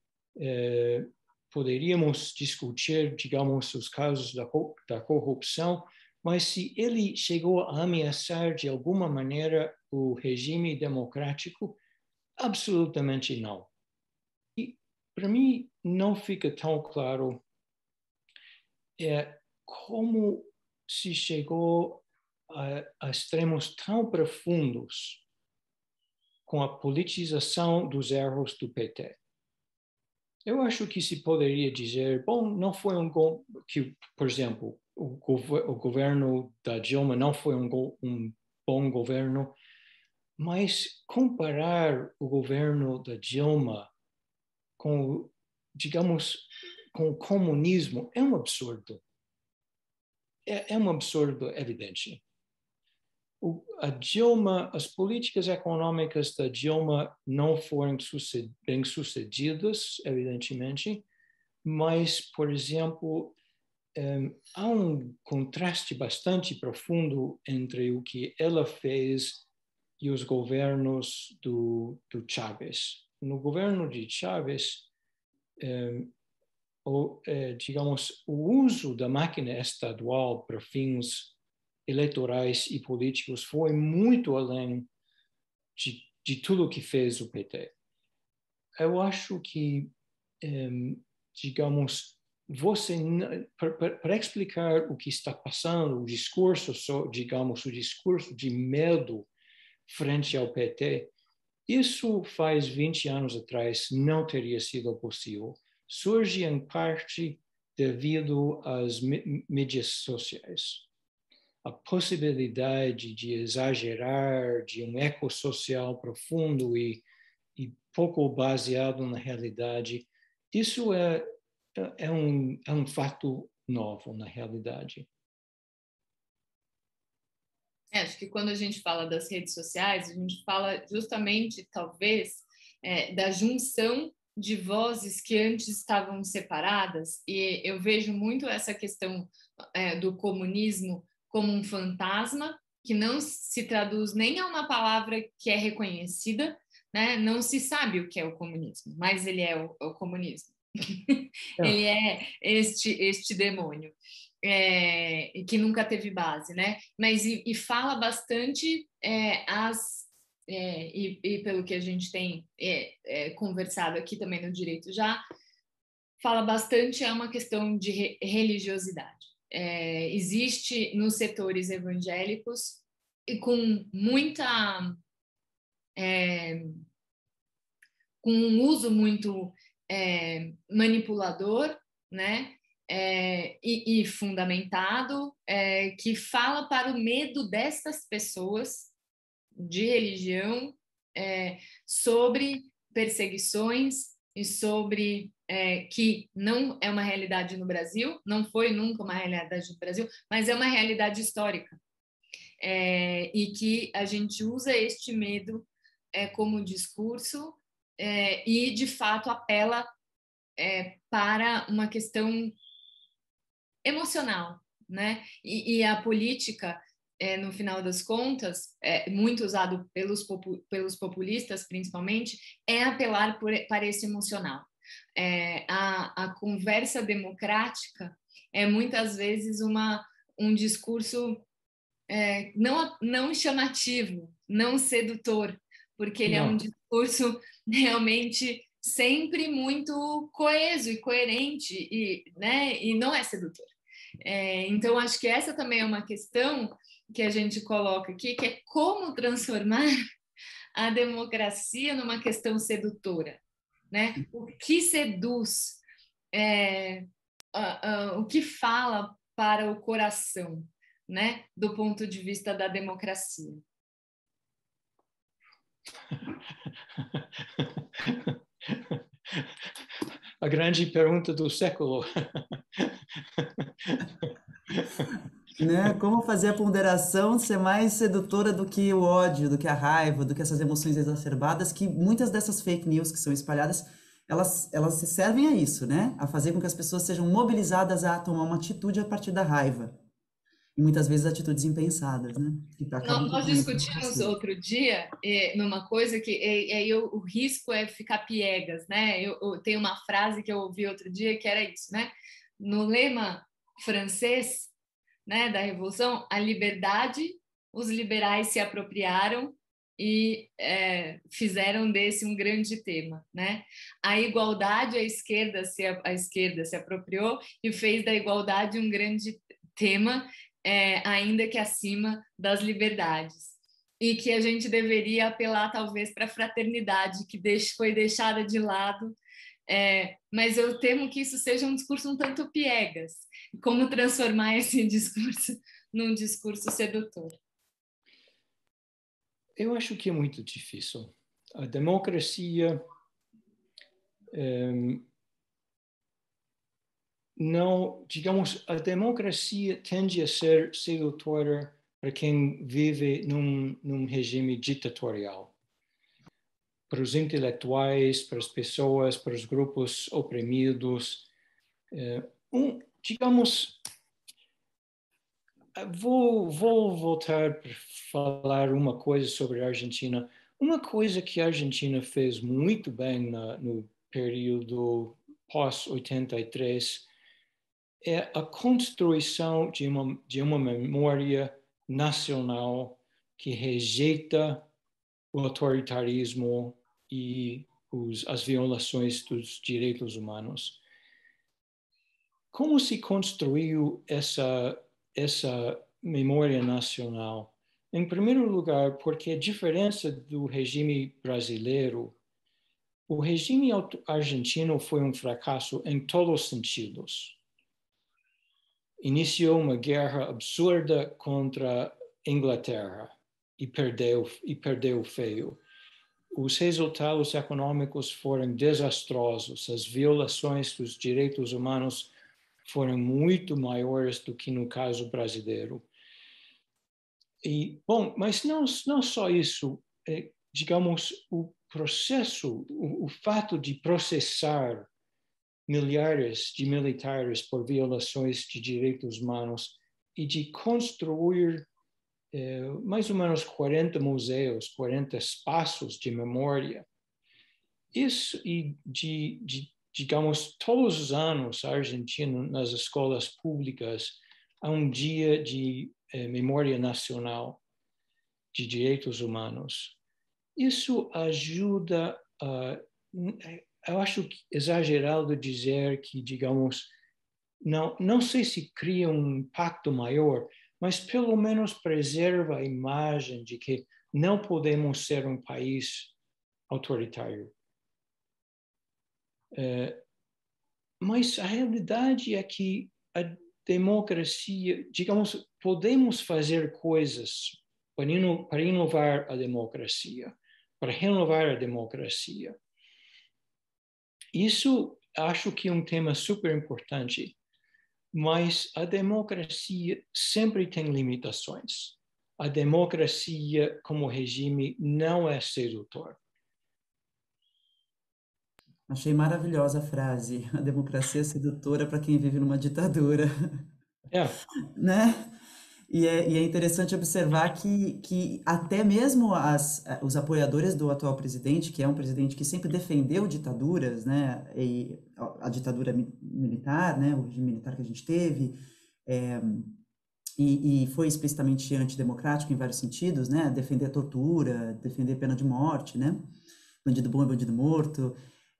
poderíamos discutir, digamos, os casos da corrupção, mas se ele chegou a ameaçar de alguma maneira o regime democrático, absolutamente não. E para mim não fica tão claro como se chegou a extremos tão profundos com a politização dos erros do PT. Eu acho que se poderia dizer, não foi que, por exemplo, o governo da Dilma não foi um bom governo, mas comparar o governo da Dilma com, digamos, com o comunismo é um absurdo. É um absurdo evidente. A Dilma, as políticas econômicas da Dilma não foram bem sucedidas, evidentemente, mas, por exemplo, há um contraste bastante profundo entre o que ela fez e os governos do Chávez. No governo de Chávez, digamos, o uso da máquina estadual para fins eleitorais e políticos foi muito além de tudo que fez o PT. Eu acho que, digamos, para explicar o que está passando, o discurso, digamos, o discurso de medo frente ao PT, isso faz 20 anos atrás não teria sido possível. Surge em parte devido às mídias sociais. A possibilidade de exagerar, de um eco social profundo e pouco baseado na realidade, isso é um fato novo na realidade. Acho que quando a gente fala das redes sociais, a gente fala justamente, talvez, da junção de vozes que antes estavam separadas, e eu vejo muito essa questão do comunismo como um fantasma, que não se traduz nem a uma palavra que é reconhecida, né? Não se sabe o que é o comunismo, mas ele é o comunismo. Ele é este demônio. Que nunca teve base, né? Mas e fala bastante e pelo que a gente tem conversado aqui também no Direito Já, fala bastante uma questão de religiosidade. Existe nos setores evangélicos e com um uso muito manipulador, né? E fundamentado, que fala para o medo destas pessoas de religião sobre perseguições e sobre que não é uma realidade no Brasil, não foi nunca uma realidade no Brasil, mas é uma realidade histórica. E que a gente usa este medo como discurso e, de fato, apela para uma questão emocional, né? E a política, no final das contas, muito usado pelos populistas, principalmente, é apelar para esse emocional. A conversa democrática é muitas vezes um discurso não chamativo, não sedutor, porque ele é um discurso realmente sempre muito coeso e coerente, né? E não é sedutor. Então, acho que essa também é uma questão que a gente coloca aqui, que é como transformar a democracia numa questão sedutora, né? O que seduz, o que fala para o coração, né? Do ponto de vista da democracia. A grande pergunta do século. Né? Como fazer a ponderação ser mais sedutora do que o ódio, do que a raiva, do que essas emoções exacerbadas, que muitas dessas fake news que são espalhadas, elas se servem a isso, né? A fazer com que as pessoas sejam mobilizadas a tomar uma atitude a partir da raiva. E muitas vezes atitudes impensadas, né? Que acabam Nós discutimos outro dia numa coisa que aí o risco é ficar piegas, né? Eu tenho uma frase que eu ouvi outro dia que era isso, né? No lema francês, né, da Revolução, a liberdade, os liberais se apropriaram e fizeram desse um grande tema, né? A igualdade, a esquerda se apropriou e fez da igualdade um grande tema, ainda que acima das liberdades. E que a gente deveria apelar, talvez, para a fraternidade, que foi deixada de lado. Mas eu temo que isso seja um discurso um tanto piegas. Como transformar esse discurso num discurso sedutor? Eu acho que é muito difícil. A democracia não, digamos, a democracia tende a ser sedutora para quem vive num regime ditatorial. Para os intelectuais, para as pessoas, para os grupos oprimidos. Digamos, vou voltar para falar uma coisa sobre a Argentina. Uma coisa que a Argentina fez muito bem no período pós-83 é a construção de uma memória nacional que rejeita o autoritarismo e as violações dos direitos humanos. Como se construiu essa memória nacional? Em primeiro lugar, porque a diferença do regime brasileiro, o regime argentino foi um fracasso em todos os sentidos. Iniciou uma guerra absurda contra a Inglaterra e perdeu feio. Os resultados econômicos foram desastrosos, as violações dos direitos humanos foram muito maiores do que no caso brasileiro. E, bom, mas não só isso, digamos, o processo, o fato de processar milhares de militares por violações de direitos humanos e de construir mais ou menos 40 museus, 40 espaços de memória. Isso, e digamos, todos os anos, a Argentina, nas escolas públicas, há um dia de memória nacional de direitos humanos. Isso ajuda a... Eu acho exagerado dizer que, digamos, não sei se cria um impacto maior, mas pelo menos preserva a imagem de que não podemos ser um país autoritário. Mas a realidade é que a democracia, digamos, podemos fazer coisas para inovar a democracia, para renovar a democracia. Isso acho que é um tema super importante, mas a democracia sempre tem limitações. A democracia como regime não é sedutor. Achei maravilhosa a frase. A democracia é sedutora para quem vive numa ditadura. Né? E é interessante observar que até mesmo os apoiadores do atual presidente, que é um presidente que sempre defendeu ditaduras, né, e a ditadura militar, né, o regime militar que a gente teve, e foi explicitamente antidemocrático em vários sentidos, né, defender a tortura, defender pena de morte, né, bandido bom é bandido morto.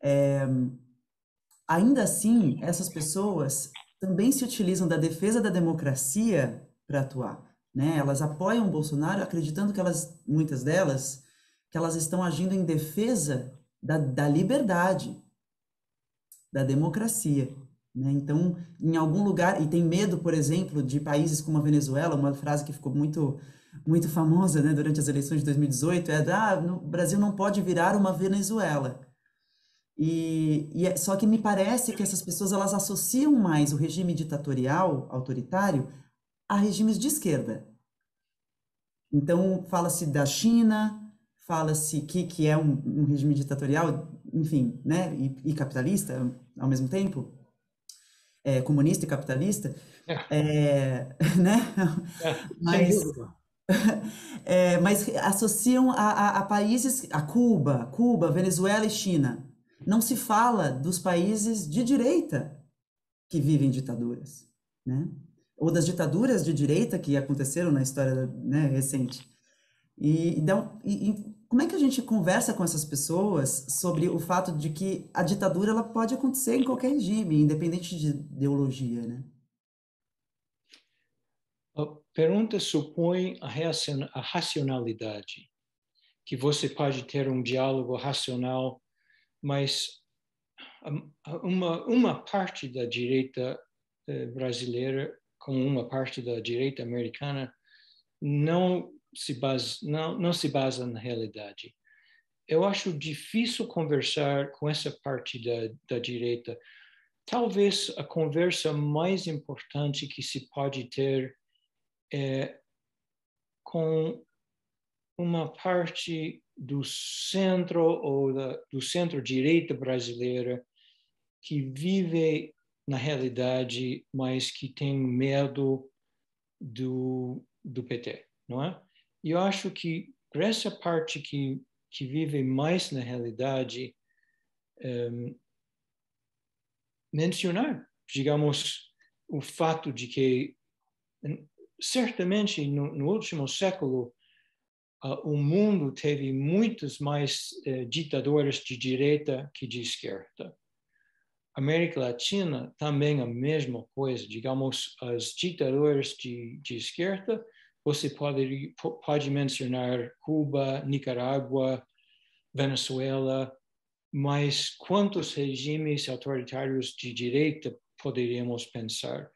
Ainda assim, essas pessoas também se utilizam da defesa da democracia para atuar, né? Elas apoiam o Bolsonaro acreditando que muitas delas, que elas estão agindo em defesa da liberdade, da democracia, né? Então, em algum lugar, e tem medo, por exemplo, de países como a Venezuela, uma frase que ficou muito famosa, né, durante as eleições de 2018, no Brasil não pode virar uma Venezuela. Só que me parece que essas pessoas elas associam mais o regime ditatorial, autoritário, a regimes de esquerda. Então, fala-se da China, fala-se que é um regime ditatorial, enfim, né, e capitalista ao mesmo tempo, comunista e capitalista, né? Sem dúvida. Mas associam a países, a Cuba, Venezuela e China. Não se fala dos países de direita que vivem ditaduras, né? Ou das ditaduras de direita que aconteceram na história, né, recente. Então, como é que a gente conversa com essas pessoas sobre o fato de que a ditadura ela pode acontecer em qualquer regime, independente de ideologia, né? A pergunta supõe a racionalidade, que você pode ter um diálogo racional, mas uma parte da direita brasileira com uma parte da direita americana não se basa na realidade. Eu acho difícil conversar com essa parte da direita. Talvez a conversa mais importante que se pode ter é com uma parte do centro ou do centro-direita brasileira que vive na realidade, mas que tem medo do PT, não é? E eu acho que para essa parte que vive mais na realidade, mencionar, digamos, o fato de que, certamente, no último século, o mundo teve muitos mais ditadores de direita que de esquerda. América Latina também a mesma coisa, digamos, as ditaduras de esquerda, você pode mencionar Cuba, Nicarágua, Venezuela, mas quantos regimes autoritários de direita poderíamos pensar?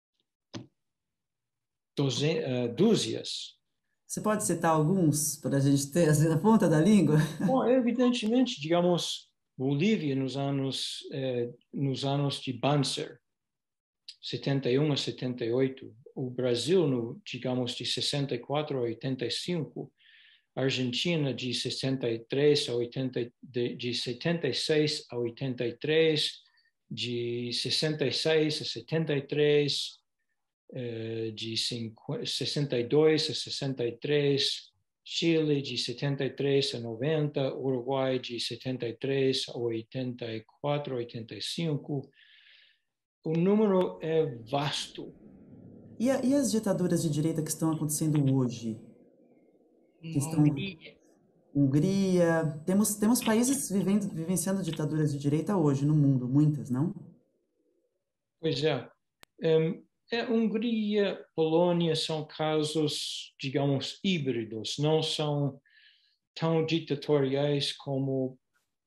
Dúzias. Você pode citar alguns para a gente ter assim, na ponta da língua? Bom, evidentemente, digamos, Bolívia nos anos de Banzer, 71 a 78, o Brasil, digamos, de 64 a 85, a Argentina de 63 a 80, de 76 a 83, de 66 a 73, de 62 a 63, Chile de 73 a 90, Uruguai de 73 a 84, 85. O número é vasto. E as ditaduras de direita que estão acontecendo hoje? Que estão... Hungria. Temos países vivenciando ditaduras de direita hoje no mundo, muitas, não? Pois é. Hungria, Polônia são casos, digamos, híbridos, não são tão ditatoriais como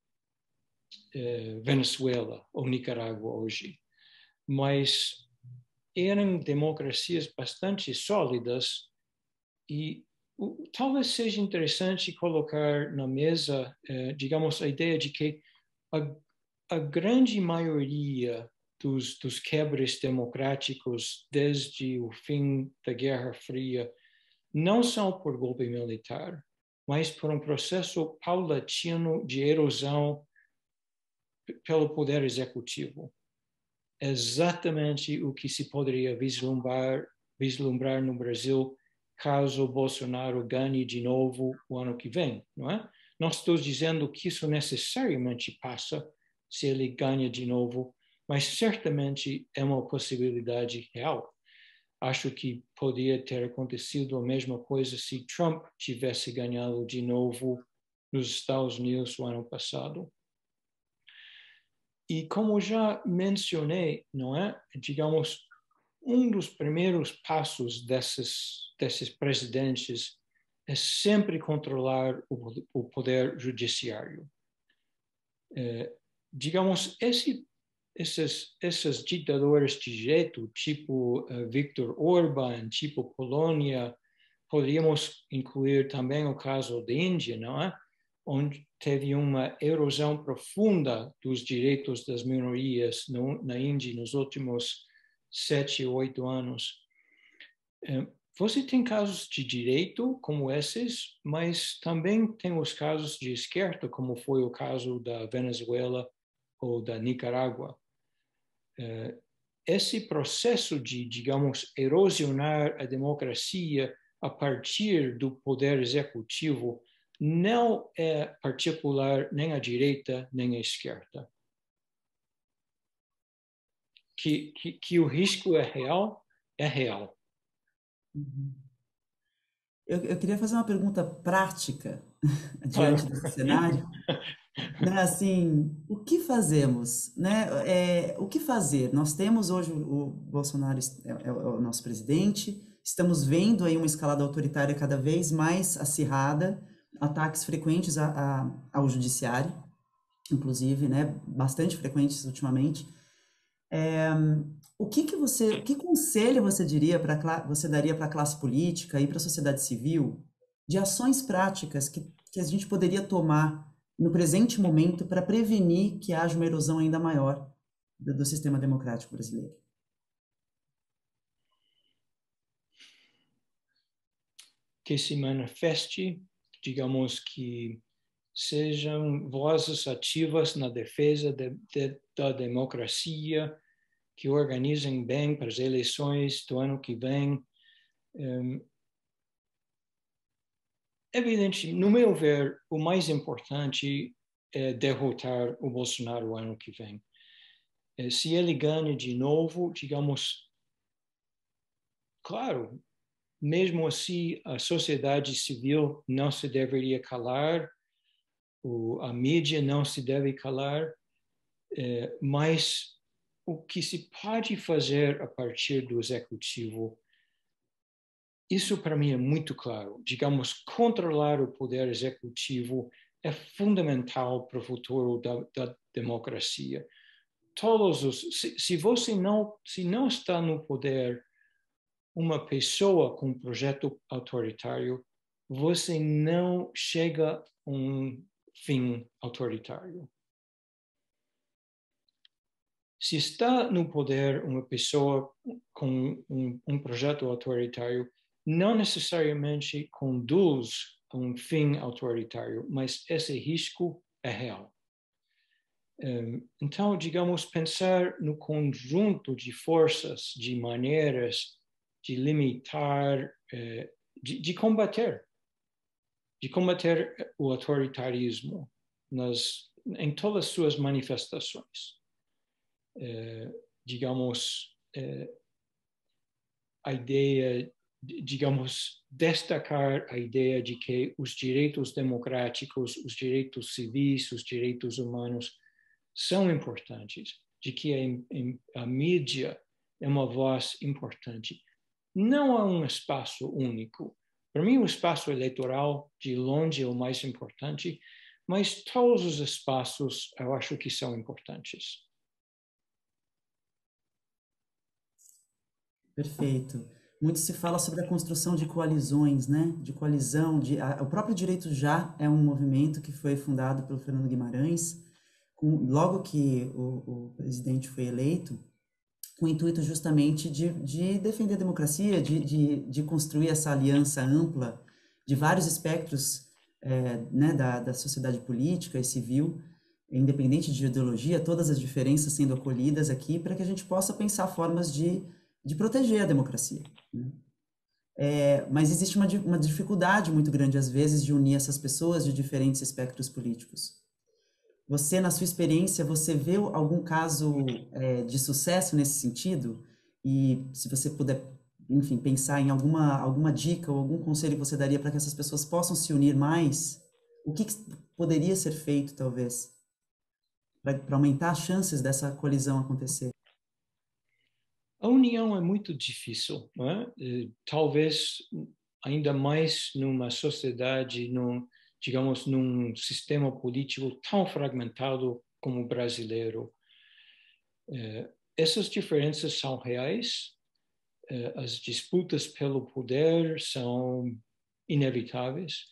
Venezuela ou Nicarágua hoje, mas eram democracias bastante sólidas e talvez seja interessante colocar na mesa, digamos, a ideia de que a grande maioria dos quebres democráticos desde o fim da Guerra Fria não são por golpe militar, mas por um processo paulatino de erosão pelo poder executivo. Exatamente o que se poderia vislumbrar no Brasil caso Bolsonaro ganhe de novo o ano que vem, não é? Não estou dizendo que isso necessariamente passa se ele ganha de novo, mas certamente é uma possibilidade real. Acho que poderia ter acontecido a mesma coisa se Trump tivesse ganhado de novo nos Estados Unidos no ano passado. E como já mencionei, não é? Digamos, um dos primeiros passos desses presidentes é sempre controlar o poder judiciário. Digamos, esses ditadores de direito, tipo Viktor Orbán, tipo Polônia, poderíamos incluir também o caso da Índia, não é? Onde teve uma erosão profunda dos direitos das minorias na Índia nos últimos 7 ou 8 anos. Você tem casos de direito como esses, mas também tem os casos de esquerda, como foi o caso da Venezuela ou da Nicarágua. Esse processo de, digamos, erosionar a democracia a partir do poder executivo não é particular nem à direita nem à esquerda. Que o risco é real, é real. Uhum. Eu queria fazer uma pergunta prática diante desse cenário. Né, assim, o que fazemos, né? O que fazer? Nós temos hoje o Bolsonaro é o nosso presidente, estamos vendo aí uma escalada autoritária cada vez mais acirrada, ataques frequentes ao judiciário, inclusive, né? Bastante frequentes ultimamente. Que conselho você você daria para a classe política e para a sociedade civil de ações práticas que a gente poderia tomar no presente momento para prevenir que haja uma erosão ainda maior do sistema democrático brasileiro? Que se manifeste, digamos, que sejam vozes ativas na defesa da democracia, que organizem bem para as eleições do ano que vem. Evidente, no meu ver, o mais importante é derrotar o Bolsonaro no ano que vem. Se ele ganha de novo, digamos, claro, mesmo assim, a sociedade civil não se deveria calar, a mídia não se deve calar, mas o que se pode fazer a partir do executivo, isso para mim é muito claro. Digamos, controlar o poder executivo é fundamental para o futuro da democracia. Se você se não está no poder uma pessoa com um projeto autoritário, você não chega a um fim autoritário. Se está no poder uma pessoa com um projeto autoritário, não necessariamente conduz a um fim autoritário, mas esse risco é real. Então, digamos, pensar no conjunto de forças, de maneiras de limitar, de combater o autoritarismo em todas as suas manifestações. Digamos, a ideia, digamos, destacar a ideia de que os direitos democráticos, os direitos civis, os direitos humanos são importantes, de que a mídia é uma voz importante. Não há um espaço único. Para mim, o espaço eleitoral, de longe, é o mais importante, mas todos os espaços eu acho que são importantes. Perfeito. Muito se fala sobre a construção de coalizões, né? De coalizão, o próprio Direito Já é um movimento que foi fundado pelo Fernando Guimarães, logo que o presidente foi eleito, com o intuito justamente de defender a democracia, de construir essa aliança ampla de vários espectros, né, da sociedade política e civil, independente de ideologia, todas as diferenças sendo acolhidas aqui, para que a gente possa pensar formas de proteger a democracia, né? Mas existe uma dificuldade muito grande, às vezes, de unir essas pessoas de diferentes espectros políticos. Você, na sua experiência, você vê algum caso de sucesso nesse sentido? E se você puder, enfim, pensar em alguma dica ou algum conselho que você daria para que essas pessoas possam se unir mais, o que poderia ser feito, talvez, para aumentar as chances dessa colisão acontecer? A união é muito difícil, não é? Talvez ainda mais numa sociedade, digamos, num sistema político tão fragmentado como o brasileiro. Essas diferenças são reais, as disputas pelo poder são inevitáveis.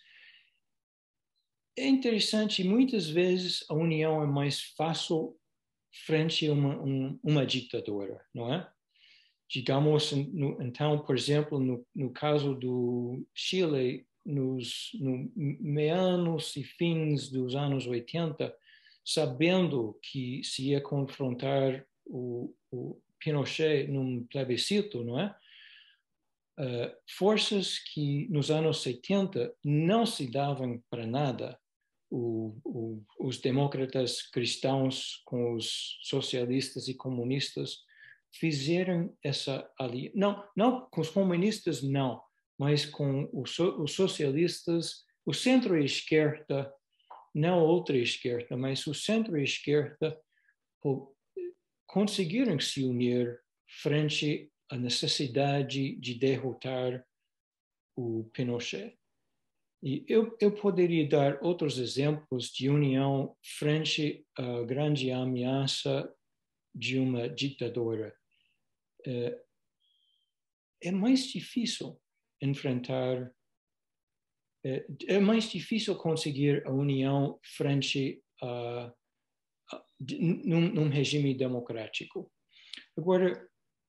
É interessante, muitas vezes a união é mais fácil frente a uma ditadura, não é? Digamos, então, por exemplo, no caso do Chile, no meados e fins dos anos 80, sabendo que se ia confrontar o Pinochet num plebiscito, não é? Forças que nos anos 70 não se davam para nada, os demócratas cristãos com os socialistas e comunistas, fizeram essa aliança. Não com os comunistas, não, mas com os socialistas, o centro-esquerda, não outra esquerda, mas o centro-esquerda, conseguiram se unir frente à necessidade de derrotar o Pinochet. E eu poderia dar outros exemplos de união frente à grande ameaça de uma ditadura. É mais difícil enfrentar, é mais difícil conseguir a união frente num regime democrático. Agora,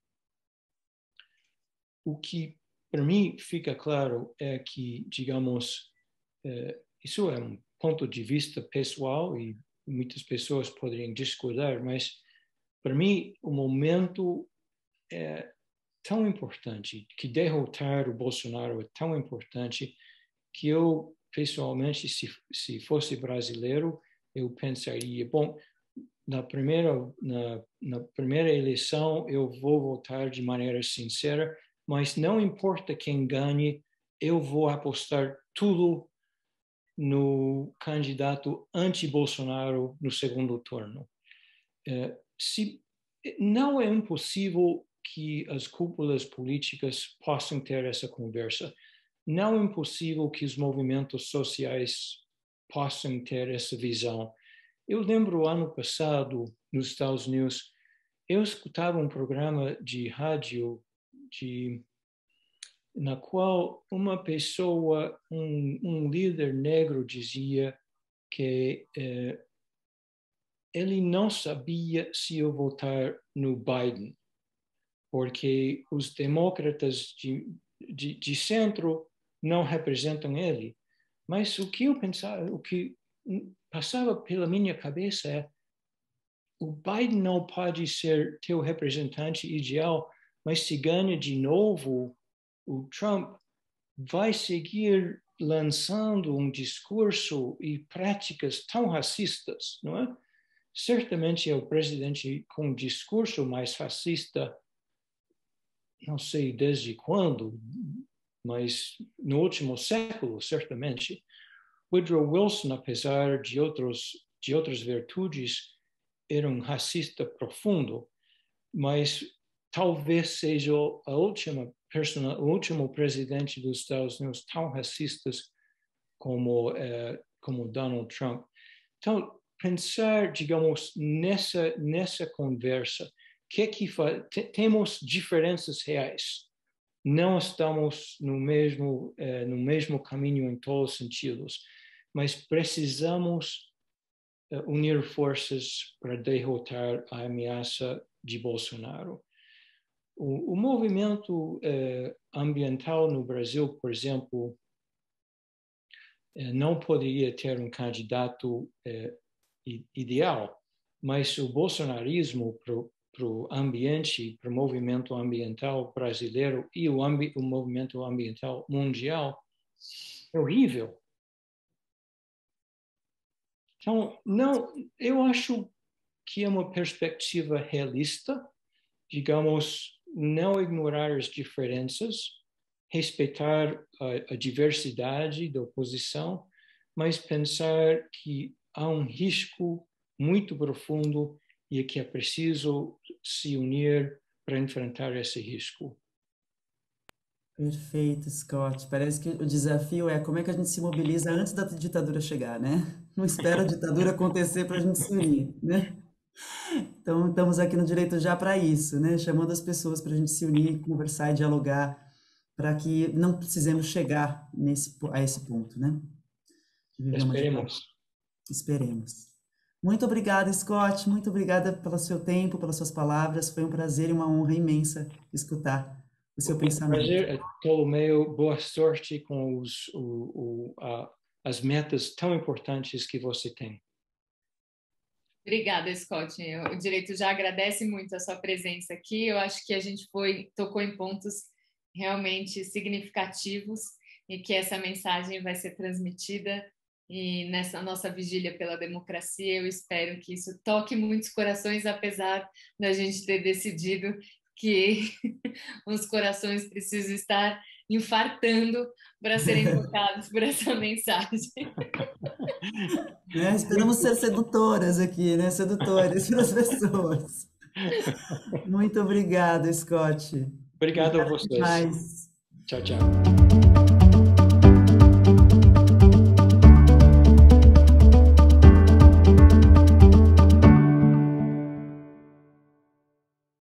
o que para mim fica claro é que, digamos, isso é um ponto de vista pessoal e muitas pessoas poderiam discordar, mas para mim o momento é tão importante, que derrotar o Bolsonaro é tão importante, que eu, pessoalmente, se fosse brasileiro, eu pensaria, bom, na primeira eleição eu vou votar de maneira sincera, mas não importa quem ganhe, eu vou apostar tudo no candidato anti-Bolsonaro no segundo turno. Não é impossível que as cúpulas políticas possam ter essa conversa. Não é impossível que os movimentos sociais possam ter essa visão. Eu lembro, ano passado, nos Estados Unidos, eu escutava um programa de rádio na qual uma pessoa, um líder negro, dizia que ele não sabia se eu votar no Biden, porque os demócratas de centro não representam ele. Mas o que eu pensava, o que passava pela minha cabeça é: o Biden não pode ser teu representante ideal, mas se ganha de novo, o Trump vai seguir lançando um discurso e práticas tão racistas, não é? Certamente é o presidente com um discurso mais racista, não sei desde quando, mas no último século, certamente. Woodrow Wilson, apesar de outras virtudes, era um racista profundo, mas talvez seja o último presidente dos Estados Unidos tão racistas como Donald Trump. Então, pensar, digamos, nessa conversa, temos diferenças reais. Não estamos no mesmo caminho em todos os sentidos, mas precisamos unir forças para derrotar a ameaça de Bolsonaro. O movimento ambiental no Brasil, por exemplo, não poderia ter um candidato ideal, mas o bolsonarismo para o ambiente, para o movimento ambiental brasileiro e o movimento ambiental mundial é horrível. Então, eu acho que é uma perspectiva realista, digamos, não ignorar as diferenças, respeitar a diversidade da oposição, mas pensar que há um risco muito profundo e que é preciso se unir para enfrentar esse risco. Perfeito, Scott. Parece que o desafio é como é que a gente se mobiliza antes da ditadura chegar, né? Não espera a ditadura acontecer para a gente se unir, né? Então, estamos aqui no Direito Já para isso, né? Chamando as pessoas para a gente se unir, conversar e dialogar, para que não precisemos chegar a esse ponto, né? Esperemos. Esperemos. Muito obrigada, Scott. Muito obrigada pelo seu tempo, pelas suas palavras. Foi um prazer e uma honra imensa escutar o seu pensamento. Prazer, Ptolomeu. Boa sorte com as metas tão importantes que você tem. Obrigada, Scott. O Direito Já agradece muito a sua presença aqui. Eu acho que a gente tocou em pontos realmente significativos e que essa mensagem vai ser transmitida. E nessa nossa vigília pela democracia, eu espero que isso toque muitos corações, apesar da gente ter decidido que os corações precisam estar infartando para serem tocados por essa mensagem. Esperamos ser sedutoras aqui, né? Sedutores para as pessoas. Muito obrigada, Scott. Obrigado a vocês. Demais. Tchau, tchau.